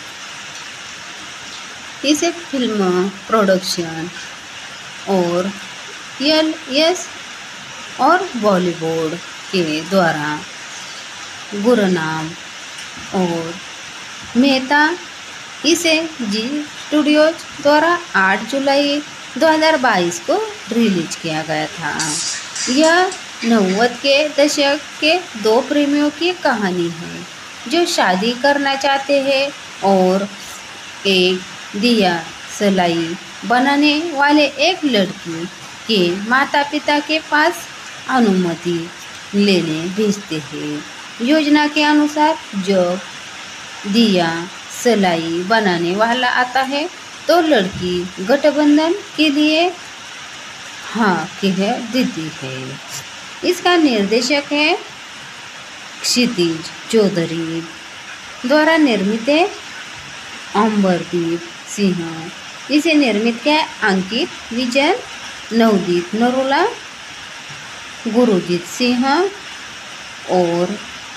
इसे फिल्म प्रोडक्शन और एल एस और बॉलीवुड के द्वारा गुरुनाम और मेहता इसे जी स्टूडियोज द्वारा आठ जुलाई दो हज़ार बाईस को रिलीज किया गया था। यह नब्बे के दशक के दो प्रेमियों की कहानी है जो शादी करना चाहते हैं और एक दिया सलाई बनाने वाले एक लड़की के माता पिता के पास अनुमति लेने भेजते हैं। योजना के अनुसार जब दिया सलाई बनाने वाला आता है तो लड़की गठबंधन के लिए हाँ कह देती है। इसका निर्देशक है क्षितिज चौधरी, द्वारा निर्मित है अंबरदीप सिंह। इसे निर्मित किया अंकित विजय, नवदीप नरोला, गुरुजीत सिंह और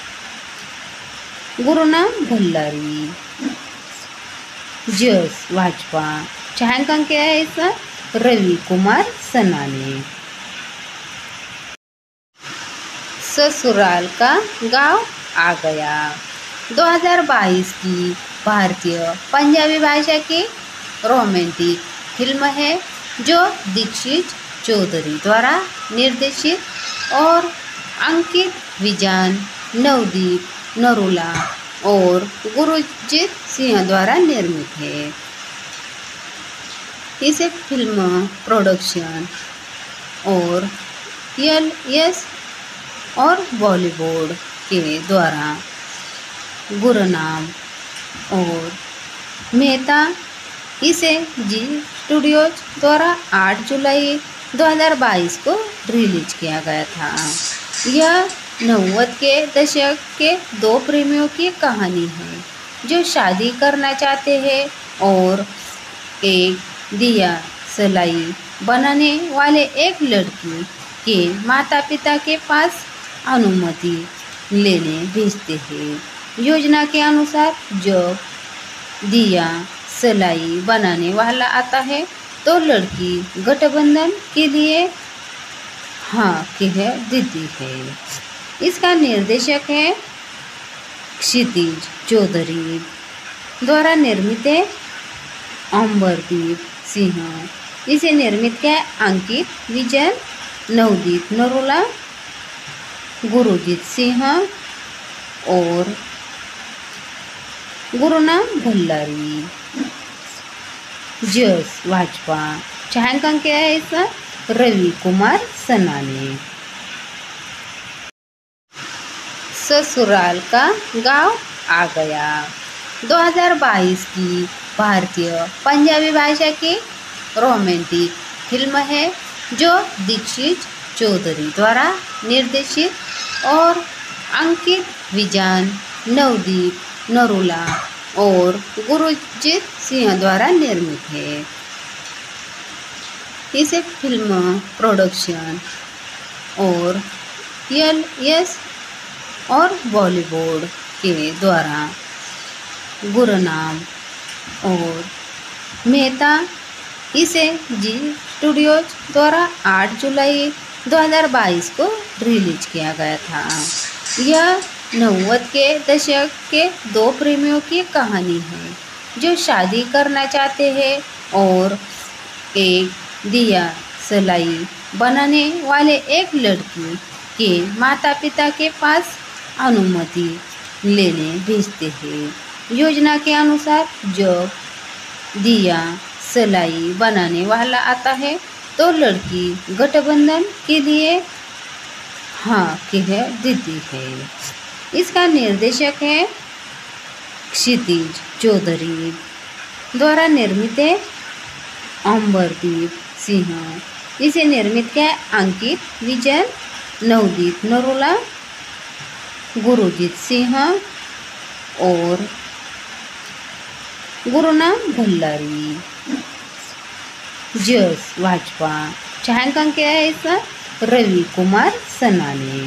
गुरुनाम भल्लारी। जस भाजपा छायांकन किया है इसका रवि कुमार सनाने। ससुराल का गांव आ गया दो हज़ार बाईस की भारतीय पंजाबी भाषा की रोमांटिक फिल्म है जो दीक्षित चौधरी द्वारा निर्देशित और अंकित विजय, नवदीप नरोला और गुरुजीत सिंह द्वारा निर्मित है। इसे फिल्म प्रोडक्शन और एल एस और बॉलीवुड के द्वारा गुरुनाम और मेहता इसे जी स्टूडियोज द्वारा आठ जुलाई दो हज़ार बाईस को रिलीज किया गया था। यह नब्बे के दशक के दो प्रेमियों की कहानी है जो शादी करना चाहते हैं और एक दिया सलाई बनाने वाले एक लड़की के माता पिता के पास अनुमति लेने भेजते हैं। योजना के अनुसार जब दिया सलाई बनाने वाला आता है तो लड़की गठबंधन के लिए हाँ कह देती है। इसका निर्देशक है क्षितिज चौधरी, द्वारा निर्मित है अंबरदीप सिंह। इसे निर्मित किया अंकित विजय, नवदीप नरोला, गुरुजीत सिंह और गुरुनाम भल्लारी। जस भाजपा छायांकन किया है इसका रवि कुमार सनाने। ससुराल का गांव आ गया दो हज़ार बाईस की भारतीय पंजाबी भाषा की रोमांटिक फिल्म है जो दीक्षित चौधरी द्वारा निर्देशित और अंकित विजय, नवदीप नरोला और गुरुजीत सिंह द्वारा निर्मित है। इसे फिल्म प्रोडक्शन और एल एस और बॉलीवुड के द्वारा गुरुनाम और मेहता इसे जी स्टूडियोज द्वारा आठ जुलाई दो हज़ार बाईस को रिलीज किया गया था। यह नब्बे के दशक के दो प्रेमियों की कहानी है जो शादी करना चाहते हैं और एक दिया सलाई बनाने वाले एक लड़की के माता पिता के पास अनुमति लेने भेजते हैं। योजना के अनुसार जब दिया सलाई बनाने वाला आता है तो लड़की गठबंधन के लिए हाँ कह देती है। इसका निर्देशक है क्षितिज चौधरी, द्वारा निर्मित है अंबरदीप सिंह। इसे निर्मित किया अंकित विजय, नवदीप नरोला, गुरुजीत सिंह और गुरुनाम भल्लारी। जस भाजपा छायांकन किया है इसका रवि कुमार सनाने।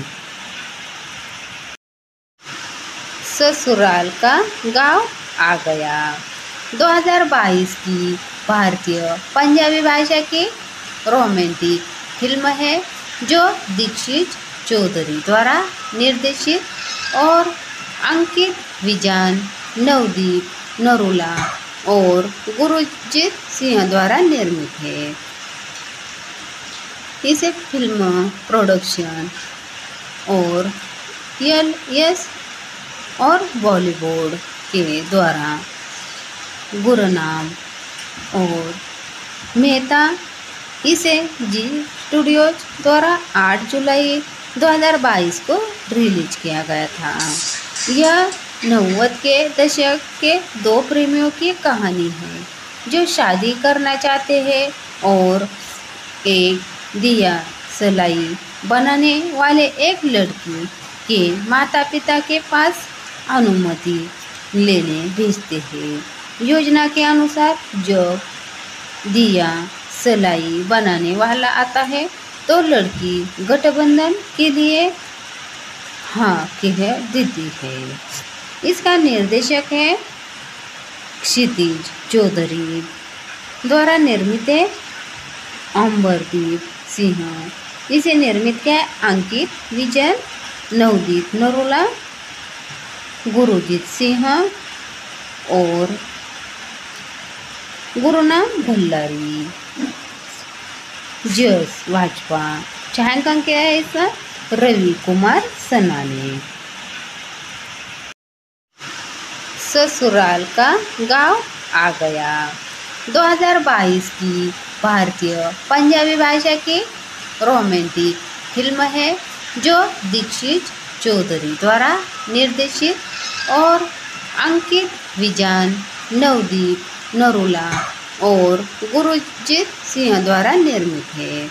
ससुराल का गांव आ गया दो हज़ार बाईस की भारतीय पंजाबी भाषा की रोमांटिक फिल्म है जो दीक्षित चौधरी द्वारा निर्देशित और अंकित विजय, नवदीप नरोला और गुरुजीत सिंह द्वारा निर्मित है। इसे फिल्म प्रोडक्शन और एल एस और बॉलीवुड के द्वारा गुरनाम और मेहता इसे जी स्टूडियोज द्वारा आठ जुलाई दो हज़ार बाईस को रिलीज किया गया था। यह नव्वद के दशक के दो प्रेमियों की कहानी है जो शादी करना चाहते हैं और एक दिया सलाई बनाने वाले एक लड़की के माता पिता के पास अनुमति लेने भेजते हैं। योजना के अनुसार जब दिया सलाई बनाने वाला आता है तो लड़की गठबंधन के लिए हाँ कह देती है। इसका निर्देशक है क्षितिज चौधरी, द्वारा निर्मित है अंबरदीप सिंह। इसे निर्मित किया है अंकित विजय, नवदीप नरोला, गुरुजीत सिंह और गुरुनाम भल्लारी। जस भाजपा छायांकन किया है इसका रवि कुमार सना ने। ससुराल का गांव आ गया दो हज़ार बाईस की भारतीय पंजाबी भाषा की रोमांटिक फिल्म है जो दीक्षित चौधरी द्वारा निर्देशित और अंकित विजय, नवदीप नरोला और गुरुजीत सिंह द्वारा निर्मित है।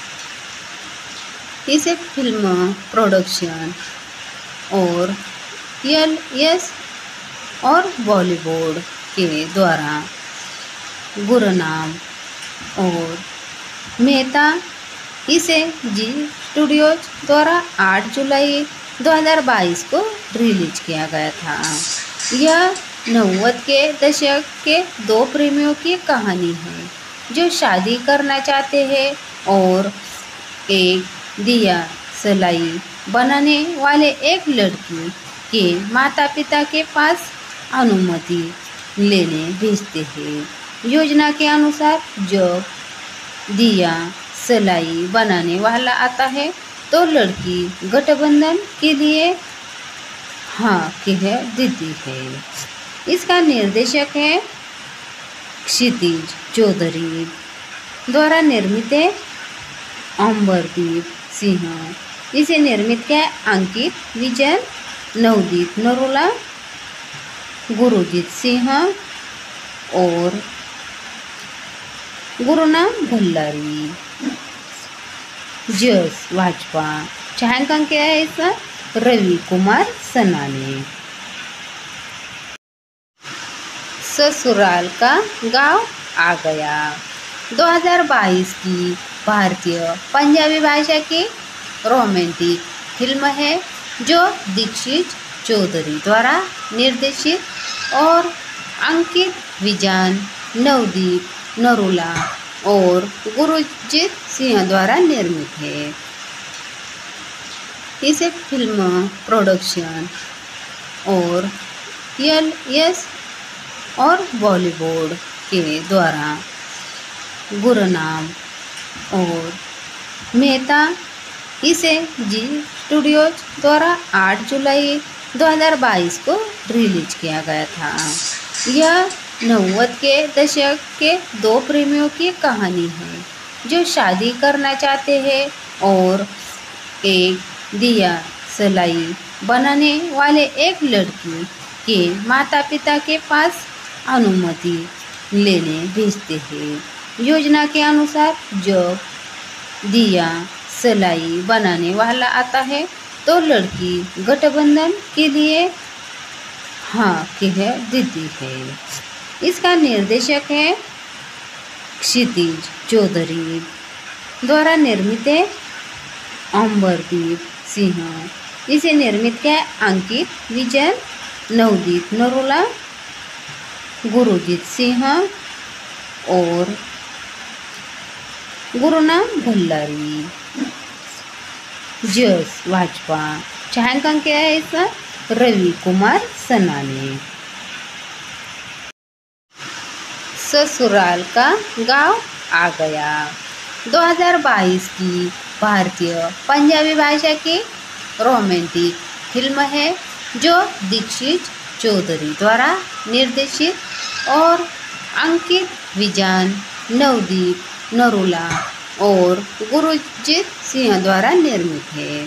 इसे फिल्म प्रोडक्शन और एल एस और बॉलीवुड के द्वारा गुरनाम और मेहता इसे जी स्टूडियोज द्वारा आठ जुलाई दो हज़ार बाईस को रिलीज किया गया था। यह नव्वद के दशक के दो प्रेमियों की कहानी है जो शादी करना चाहते हैं और एक दिया सलाई बनाने वाले एक लड़की के माता पिता के पास अनुमति लेने भेजते हैं। योजना के अनुसार जब दिया सलाई बनाने वाला आता है तो लड़की गठबंधन के लिए हाँ कह देती है। इसका निर्देशक है क्षितिज चौधरी, द्वारा निर्मित है अंबरदीप सिंह। इसे निर्मित किया है अंकित विजय, नवदीप नरोला, गुरुजीत सिंह और गुरुनाम भल्लारी। जस भाजपा छायांकन किया है इसका रवि कुमार सना ने। ससुराल का गांव आ गया दो हज़ार बाईस की भारतीय पंजाबी भाषा की रोमांटिक फिल्म है जो दीक्षित चौधरी द्वारा निर्देशित और अंकित विजय, नवदीप नरोला और गुरुजीत सिंह द्वारा निर्मित है। इसे फिल्म प्रोडक्शन और एल एस और बॉलीवुड के द्वारा गुरनाम और मेहता इसे जी स्टूडियोज द्वारा आठ जुलाई दो हज़ार बाईस को रिलीज किया गया था। यह नव्वद के दशक के दो प्रेमियों की कहानी है जो शादी करना चाहते हैं और एक दिया सलाई बनाने वाले एक लड़की के माता पिता के पास अनुमति लेने भेजते हैं। योजना के अनुसार जब दिया सलाई बनाने वाला आता है तो लड़की गठबंधन के लिए हाँ कह देती है। इसका निर्देशक है क्षितिज चौधरी, द्वारा निर्मित है अंबरदीप सिंह। इसे निर्मित किया है अंकित विजय, नवदीप नरोला, गुरुजीत सिंह और गुरुनाम भल्लारी। जस भाजपा छायांकन किया है इसका रवि कुमार सना ने। ससुराल का गांव आ गया दो हज़ार बाईस की भारतीय पंजाबी भाषा की रोमांटिक फिल्म है जो दीक्षित चौधरी द्वारा निर्देशित और अंकित विजान, नवदीप नरूला और गुरजीत सिंह द्वारा निर्मित है।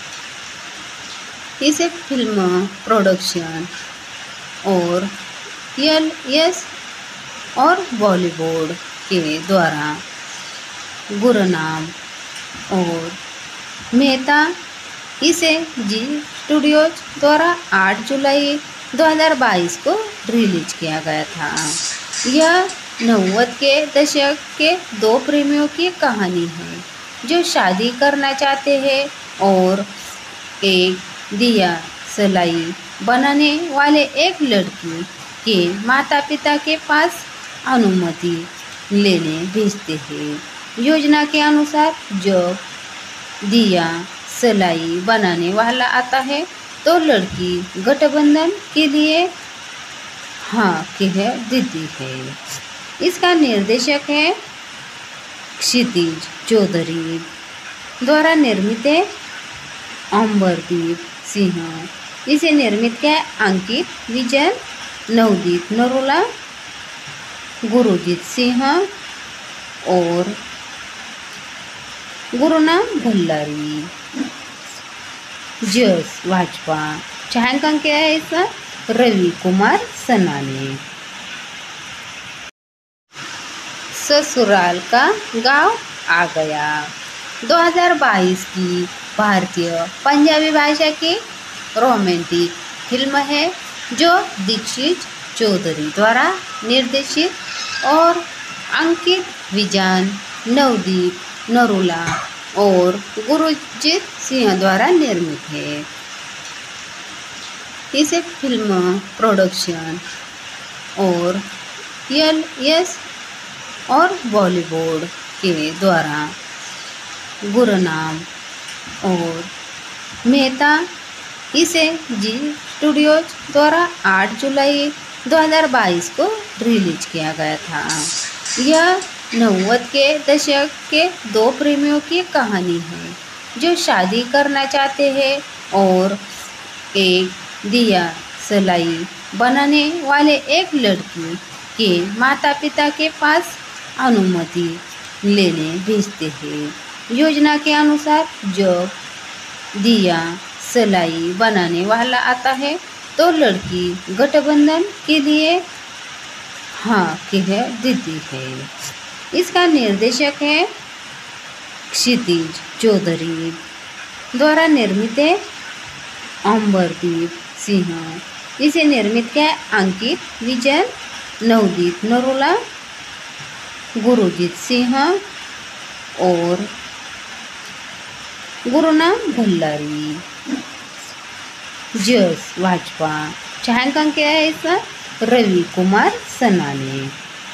इसे फिल्म प्रोडक्शन और एल एस और बॉलीवुड के द्वारा गुरनाम और मेहता इसे जी स्टूडियोज द्वारा आठ जुलाई दो हज़ार बाईस को रिलीज किया गया था। यह नव्वद के दशक के दो प्रेमियों की कहानी है जो शादी करना चाहते हैं और एक दिया सलाई बनाने वाले एक लड़की के माता पिता के पास अनुमति लेने भेजते हैं। योजना के अनुसार जब दिया सलाई बनाने वाला आता है तो लड़की गठबंधन के लिए हाँ कह देती है। इसका निर्देशक है क्षितिज चौधरी द्वारा निर्मित है अमरदीप सिंह। इसे निर्मित किया अंकित विजय, नवदीप नरूला, गुरजीत सिंह और गुरुनाम भल्लारी। जस भाजपा छायांकन किया है इसका रवि कुमार सना ने। ससुराल का गांव आ गया दो हज़ार बाईस की भारतीय पंजाबी भाषा की रोमांटिक फिल्म है जो दीक्षित चौधरी द्वारा निर्देशित और अंकित विजान, नवदीप नरूला और गुरजीत सिंह द्वारा निर्मित है। इसे फिल्म प्रोडक्शन और एल एस और बॉलीवुड के द्वारा गुरनाम और मेहता इसे जी स्टूडियोज द्वारा आठ जुलाई दो हज़ार बाईस को रिलीज किया गया था। यह नव्वद के दशक के दो प्रेमियों की कहानी है जो शादी करना चाहते हैं और एक दिया सलाई बनाने वाले एक लड़की के माता पिता के पास अनुमति लेने भेजते हैं। योजना के अनुसार जब दिया सलाई बनाने वाला आता है तो लड़की गठबंधन के लिए हाँ कह देती है। इसका निर्देशक है क्षितिज चौधरी द्वारा निर्मित है अमरदीप सिंह। इसे निर्मित किया अंकित विजय, नवदीप नरूला, गुरजीत सिंह और गुरुनाम भल्लारी। जस भाजपा छायांकन किया है इसका रवि कुमार सना ने।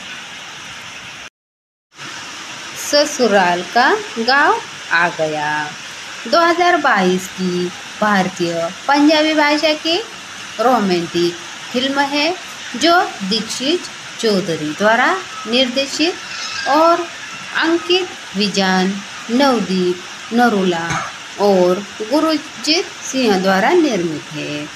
ससुराल का गांव आ गया दो हज़ार बाईस की भारतीय पंजाबी भाषा की रोमांटिक फिल्म है जो दीक्षित चौधरी द्वारा निर्देशित और अंकित विजान, नवदीप नरूला और गुरजीत सिंह द्वारा निर्मित है।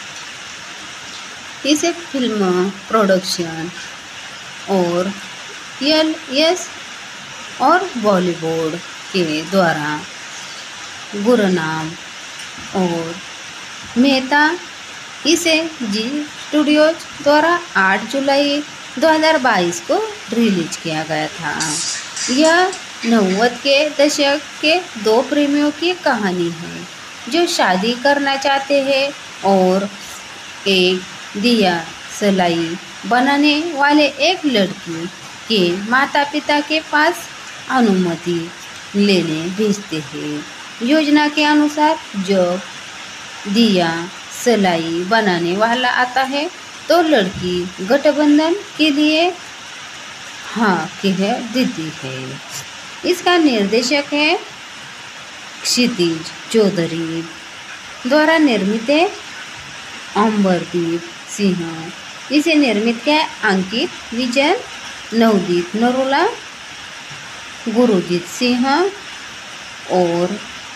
इसे फिल्म प्रोडक्शन और एल एस और बॉलीवुड के द्वारा गुरनाम और मेहता इसे जी स्टूडियोज द्वारा आठ जुलाई दो हज़ार बाईस को रिलीज किया गया था। यह नव्वद के दशक के दो प्रेमियों की कहानी है जो शादी करना चाहते हैं और एक दिया सलाई बनाने वाले एक लड़की के माता पिता के पास अनुमति लेने भेजते हैं। योजना के अनुसार जब दिया सलाई बनाने वाला आता है तो लड़की गठबंधन के लिए हाँ कह देती है। इसका निर्देशक है क्षितिज चौधरी द्वारा निर्मित है अमरदीप सिंह। इसे निर्मित किया अंकित विजय, नवदीप नरूला, गुरजीत सिंह और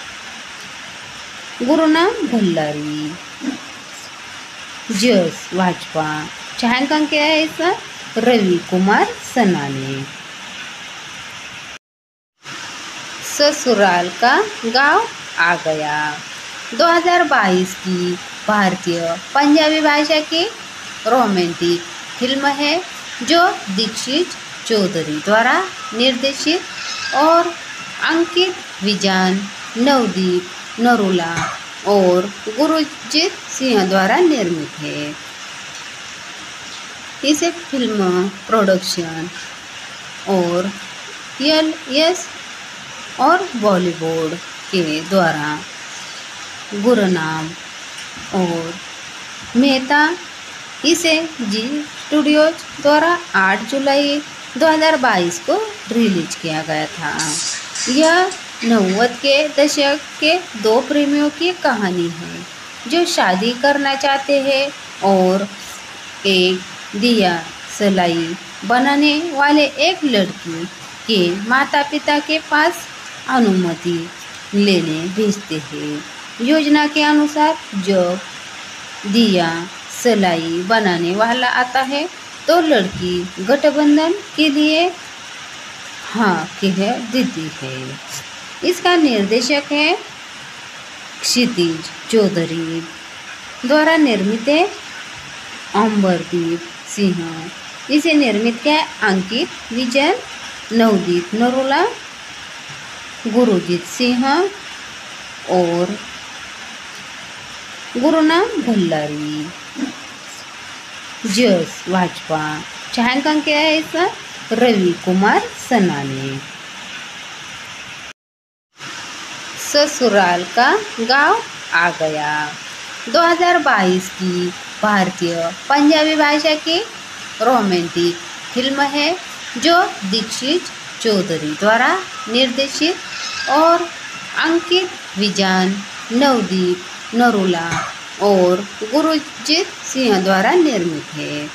गुरुनाम भल्लारी। जस भाजपा। छायांकन क्या है इसका? रवि कुमार सनाने। ससुराल का गांव आ गया दो हज़ार बाईस की भारतीय पंजाबी भाषा की रोमांटिक फिल्म है जो दीक्षित चौधरी द्वारा निर्देशित और अंकित विजान, नवदीप नरूला और गुरजीत सिंह द्वारा निर्मित है। इसे फिल्म प्रोडक्शन और एल एस और बॉलीवुड के द्वारा गुरुनाम और मेहता इसे जी स्टूडियोज द्वारा आठ जुलाई दो हज़ार बाईस को रिलीज किया गया था। यह नव्वद के दशक के दो प्रेमियों की कहानी है जो शादी करना चाहते हैं और एक दिया सलाई बनाने वाले एक लड़की के माता पिता के पास अनुमति लेने भेजते हैं। योजना के अनुसार जब दिया सलाई बनाने वाला आता है तो लड़की गठबंधन के लिए हाँ कह देती है। इसका निर्देशक है क्षितिज चौधरी द्वारा निर्मित है अंबरदीप सिंह। इसे निर्मित किया अंकित विजय, नवदीप नरूला, गुरजीत सिंह और गुरुनाम भल्लारी। जस भाजपा। छायांकन क्या है इसका? रवि कुमार सनाने। ससुराल का गांव आ गया दो हज़ार बाईस की भारतीय पंजाबी भाषा की रोमांटिक फिल्म है जो दीक्षित चौधरी द्वारा निर्देशित और अंकित विजान, नवदीप नरूला और गुरजीत सिंह द्वारा निर्मित है।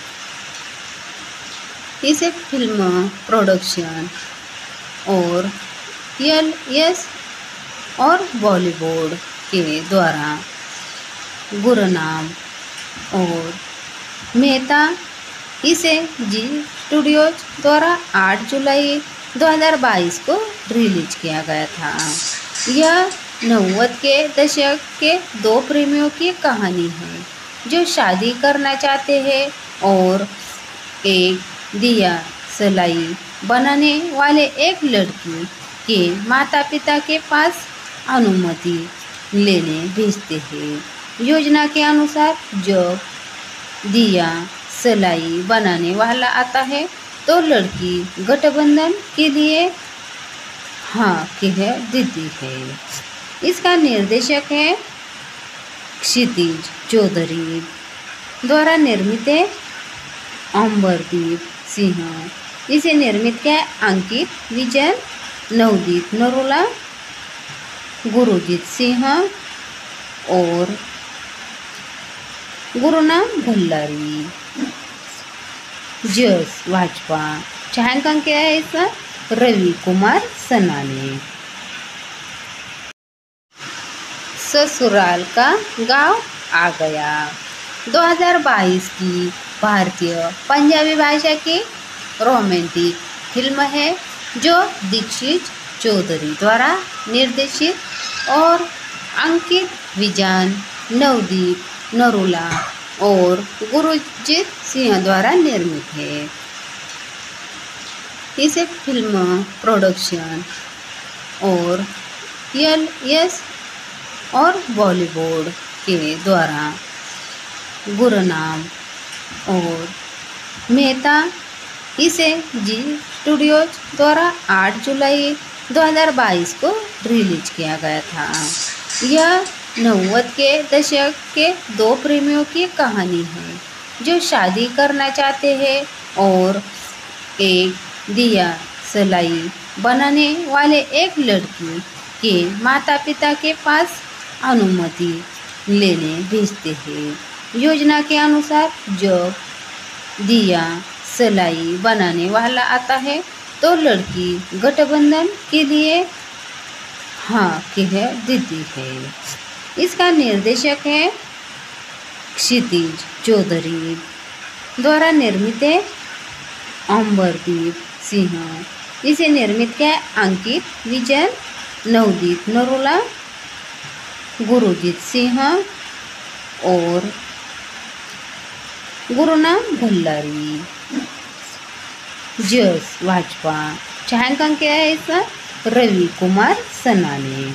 इसे फिल्म प्रोडक्शन और एल एस और बॉलीवुड के द्वारा गुरुनाम और मेहता इसे जी स्टूडियोज द्वारा आठ जुलाई दो हज़ार बाईस को रिलीज किया गया था। यह नव्वद के दशक के दो प्रेमियों की कहानी है जो शादी करना चाहते हैं और एक दिया सलाई बनाने वाले एक लड़की के माता पिता के पास अनुमति लेने भेजते हैं। योजना के अनुसार जब दिया सलाई बनाने वाला आता है तो लड़की गठबंधन के लिए हाँ कह देती है। इसका निर्देशक है क्षितिज चौधरी द्वारा निर्मित है अंबरदीप सिंह। इसे निर्मित किया अंकित विजय, नवदीप नरूला, गुरजीत सिंह और गुरुनाम भल्लारी। जस भाजपा। छायांकन क्या है इसका? रवि कुमार सनाने। ससुराल का गांव आ गया दो हज़ार बाईस की भारतीय पंजाबी भाषा की रोमांटिक फिल्म है जो दीक्षित चौधरी द्वारा निर्देशित और अंकित विजान, नवदीप नरूला और गुरजीत सिंह द्वारा निर्मित है। इसे फिल्म प्रोडक्शन और एल एस और बॉलीवुड के द्वारा गुरुनाम और मेहता इसे जी स्टूडियोज द्वारा आठ जुलाई दो हज़ार बाईस को रिलीज किया गया था। यह नव्वद के दशक के दो प्रेमियों की कहानी है जो शादी करना चाहते हैं और एक दिया सलाई बनाने वाले एक लड़की के माता पिता के पास अनुमति लेने भेजते हैं। योजना के अनुसार जब दिया सलाई बनाने वाला आता है तो लड़की गठबंधन के लिए हाँ कह देती है। इसका निर्देशक है क्षितिज चौधरी, द्वारा निर्मित है अंबरदीप सिंह। इसे निर्मित किया अंकित विजय, नवदीप नरोला, गुरुजीत सिंह और गुरुनाम भल्लारी। जस भाजपा, छायांकन क्या है इसका? रवि कुमार सनाने।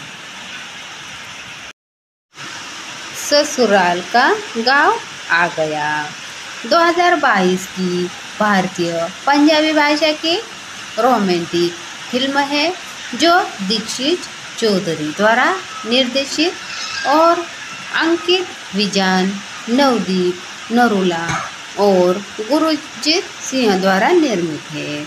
ससुराल का गांव आ गया दो हज़ार बाईस की भारतीय पंजाबी भाषा की रोमांटिक फिल्म है जो दीक्षित चौधरी द्वारा निर्देशित और अंकित विजय, नवदीप नरूला और गुरुजीत सिंह द्वारा निर्मित है।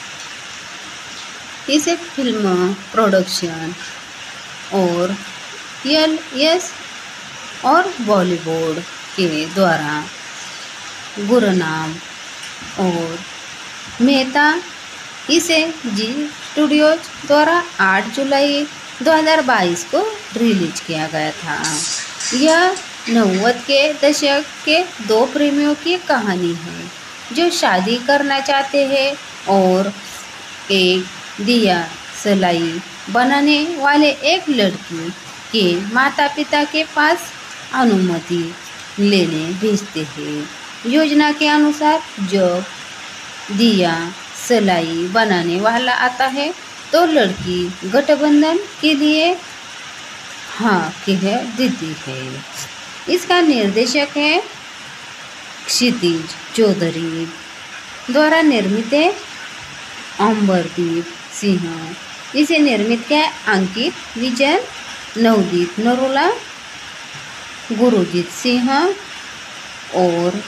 इसे फिल्म प्रोडक्शन और एल एस और बॉलीवुड के द्वारा गुरुनाम और मेहता इसे जी स्टूडियोज द्वारा आठ जुलाई दो हज़ार बाईस को रिलीज किया गया था। यह नव्वद के दशक के दो प्रेमियों की कहानी है जो शादी करना चाहते हैं और एक दिया सलाई बनाने वाले एक लड़की के माता पिता के पास अनुमति लेने भेजते हैं। योजना के अनुसार जब दिया सलाई बनाने वाला आता है तो लड़की गठबंधन के लिए हाँ कह देती है। इसका निर्देशक है क्षितिज चौधरी, द्वारा निर्मित है अंबरदीप सिंह। इसे निर्मित किया अंकित विजय, नवदीप नरोला, गुरुजीत सिंह और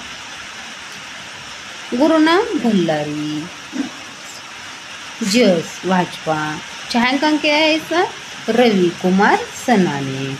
गुरुनाम भल्लारी। जस भाजपा, छायांकन क्या है इसका? रवि कुमार सनाने।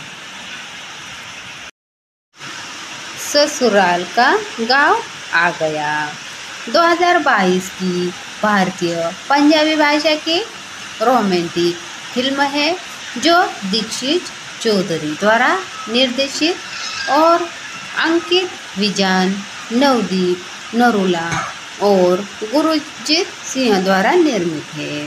ससुराल का गांव आ गया दो हज़ार बाईस की भारतीय पंजाबी भाषा की रोमांटिक फिल्म है जो दीक्षित चौधरी द्वारा निर्देशित और अंकित विजय, नवदीप नरूला और गुरुजीत सिंह द्वारा निर्मित है।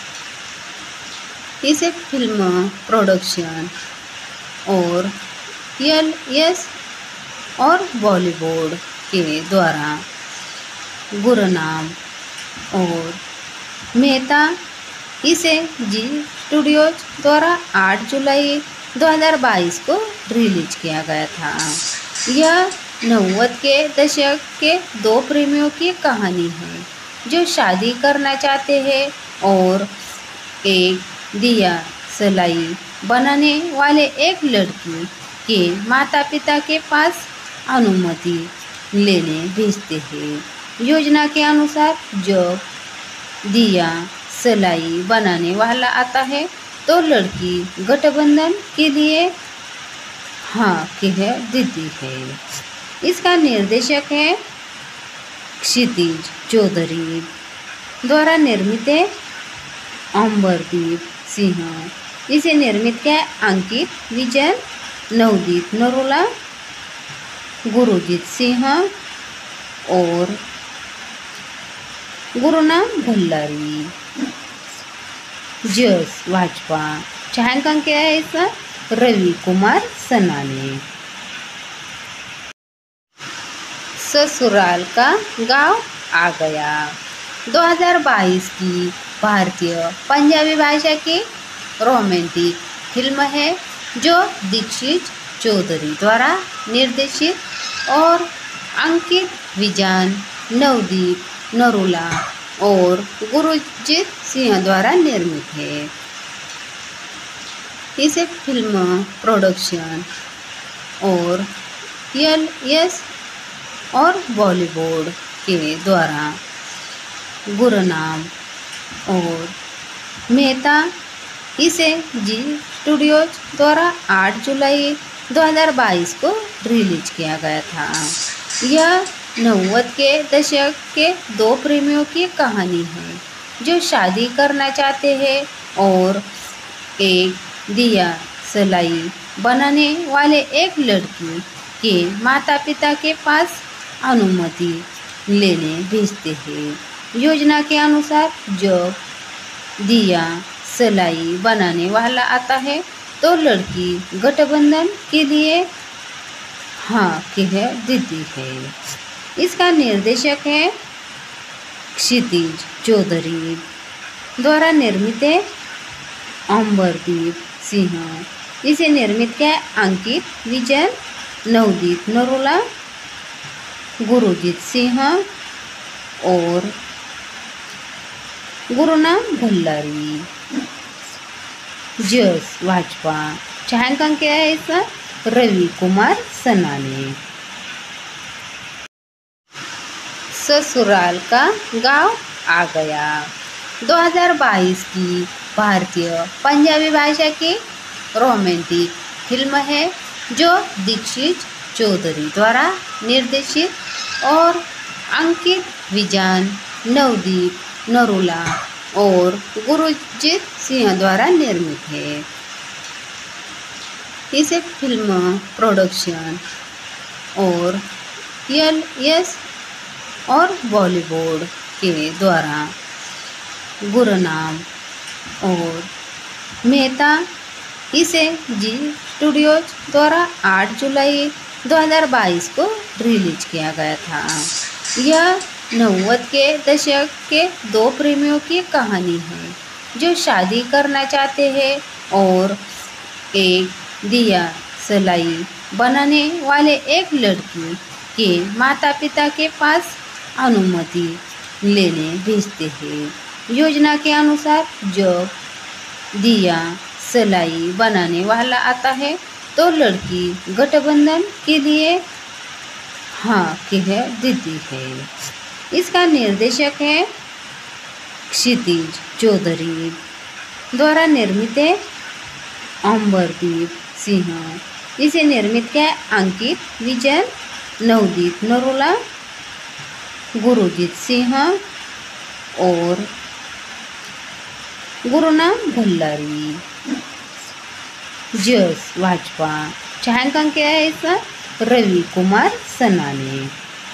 इसे फिल्म प्रोडक्शन और एल एस और बॉलीवुड के द्वारा गुरुनाम और मेहता इसे जी स्टूडियोज द्वारा आठ जुलाई दो हज़ार बाईस को रिलीज किया गया था। यह नव्वद के दशक के दो प्रेमियों की कहानी है जो शादी करना चाहते हैं और एक दिया सलाई बनाने वाले एक लड़की के माता पिता के पास अनुमति लेने भेजते हैं। योजना के अनुसार जब दिया सलाई बनाने वाला आता है तो लड़की गठबंधन के लिए हाँ कह देती है। इसका निर्देशक है क्षितिज चौधरी, द्वारा निर्मित है अंबरदीप सिंह। इसे निर्मित किया अंकित विजय, नवदीप नरोला, गुरुजीत सिंह और गुरुनाम भल्लारी। जस भाजपा, छायांकन क्या है इसका? रवि कुमार सनाने। ससुराल का गांव आ गया दो हज़ार बाईस की भारतीय पंजाबी भाषा की रोमांटिक फिल्म है जो दीक्षित चौधरी द्वारा निर्देशित और अंकित विजय, नवदीप नरूला और गुरुजीत सिंह द्वारा निर्मित है। इसे फिल्म प्रोडक्शन और एल एस और बॉलीवुड के द्वारा गुरुनाम और मेहता इसे जी स्टूडियोज द्वारा आठ जुलाई दो हज़ार बाईस को रिलीज किया गया था। यह नव्वद के दशक के दो प्रेमियों की कहानी है जो शादी करना चाहते हैं और एक दिया सलाई बनाने वाले एक लड़की के माता पिता के पास अनुमति लेने भेजते हैं। योजना के अनुसार जब दिया सलाई बनाने वाला आता है तो लड़की गठबंधन के लिए हाँ कह देती है। इसका निर्देशक है क्षितिज चौधरी द्वारा निर्मित है अंबरदीप सिंह। इसे निर्मित किया अंकित विजय, नवदीप नरोला, गुरुजीत सिंह और गुरुनाम भल्लारी। जस भाजपा छायांकन किया है इसका रवि कुमार सनाने। ससुराल का गांव आ गया दो हज़ार बाईस की भारतीय पंजाबी भाषा की रोमांटिक फिल्म है जो दीक्षित चौधरी द्वारा निर्देशित और अंकित विजन, नवदीप नरोला और गुरुजीत सिंह द्वारा निर्मित है। इसे फिल्म प्रोडक्शन और एल एस और बॉलीवुड के द्वारा गुरुनाम और मेहता इसे जी स्टूडियोज द्वारा आठ जुलाई दो हज़ार बाईस को रिलीज किया गया था। यह नव्वद के दशक के दो प्रेमियों की कहानी है जो शादी करना चाहते हैं और एक दिया सलाई बनाने वाले एक लड़की के माता पिता के पास अनुमति लेने भेजते हैं। योजना के अनुसार जब दिया सलाई बनाने वाला आता है तो लड़की गठबंधन के लिए हाँ कह देती है। इसका निर्देशक है क्षितिज चौधरी द्वारा निर्मित है अंबरदीप सिंह। इसे निर्मित किया अंकित विजय, नवदीप नरोला, गुरुजीत सिंह और गुरुनाम भल्लारी। जस भाजपा छायांकन किया है इसका रवि कुमार सनाने।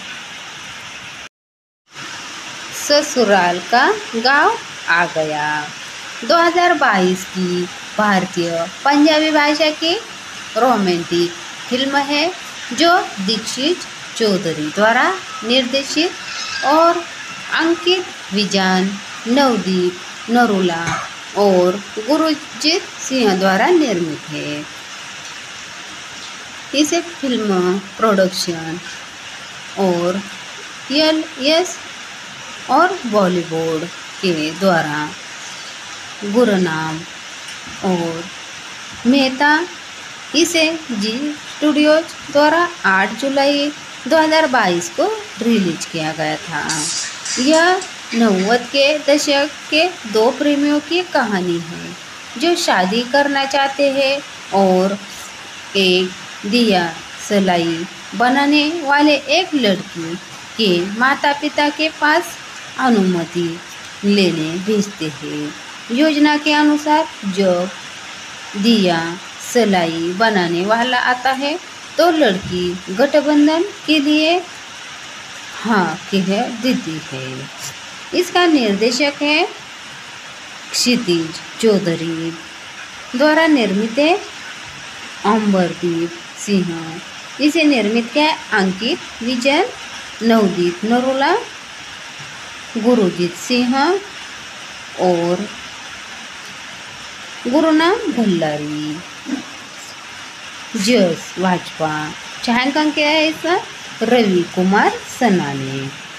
ससुराल का गांव आ गया दो हज़ार बाईस की भारतीय पंजाबी भाषा की रोमांटिक फिल्म है जो दीक्षित चौधरी द्वारा निर्देशित और अंकित विजन, नवदीप नरोला और गुरुजीत सिंह द्वारा निर्मित है। इसे फिल्म प्रोडक्शन और एल एस और बॉलीवुड के द्वारा गुरुनाम और मेहता इसे जी स्टूडियोज द्वारा आठ जुलाई दो हज़ार बाईस को रिलीज किया गया था। यह नव्वद के दशक के दो प्रेमियों की कहानी है जो शादी करना चाहते हैं और एक दिया सलाई बनाने वाले एक लड़की के माता पिता के पास अनुमति लेने भेजते हैं। योजना के अनुसार जब दिया सलाई बनाने वाला आता है तो लड़की गठबंधन के लिए हाँ कह देती है। इसका निर्देशक है क्षितिज चौधरी द्वारा निर्मित है अंबरदीप सिंह। इसे निर्मित किया अंकित विजय, नवदीप नरोला, गुरुजीत सिंह और गुरुनाम भल्लारी। जस भाजपा छायांकन किया है इसका रवि कुमार सनाने।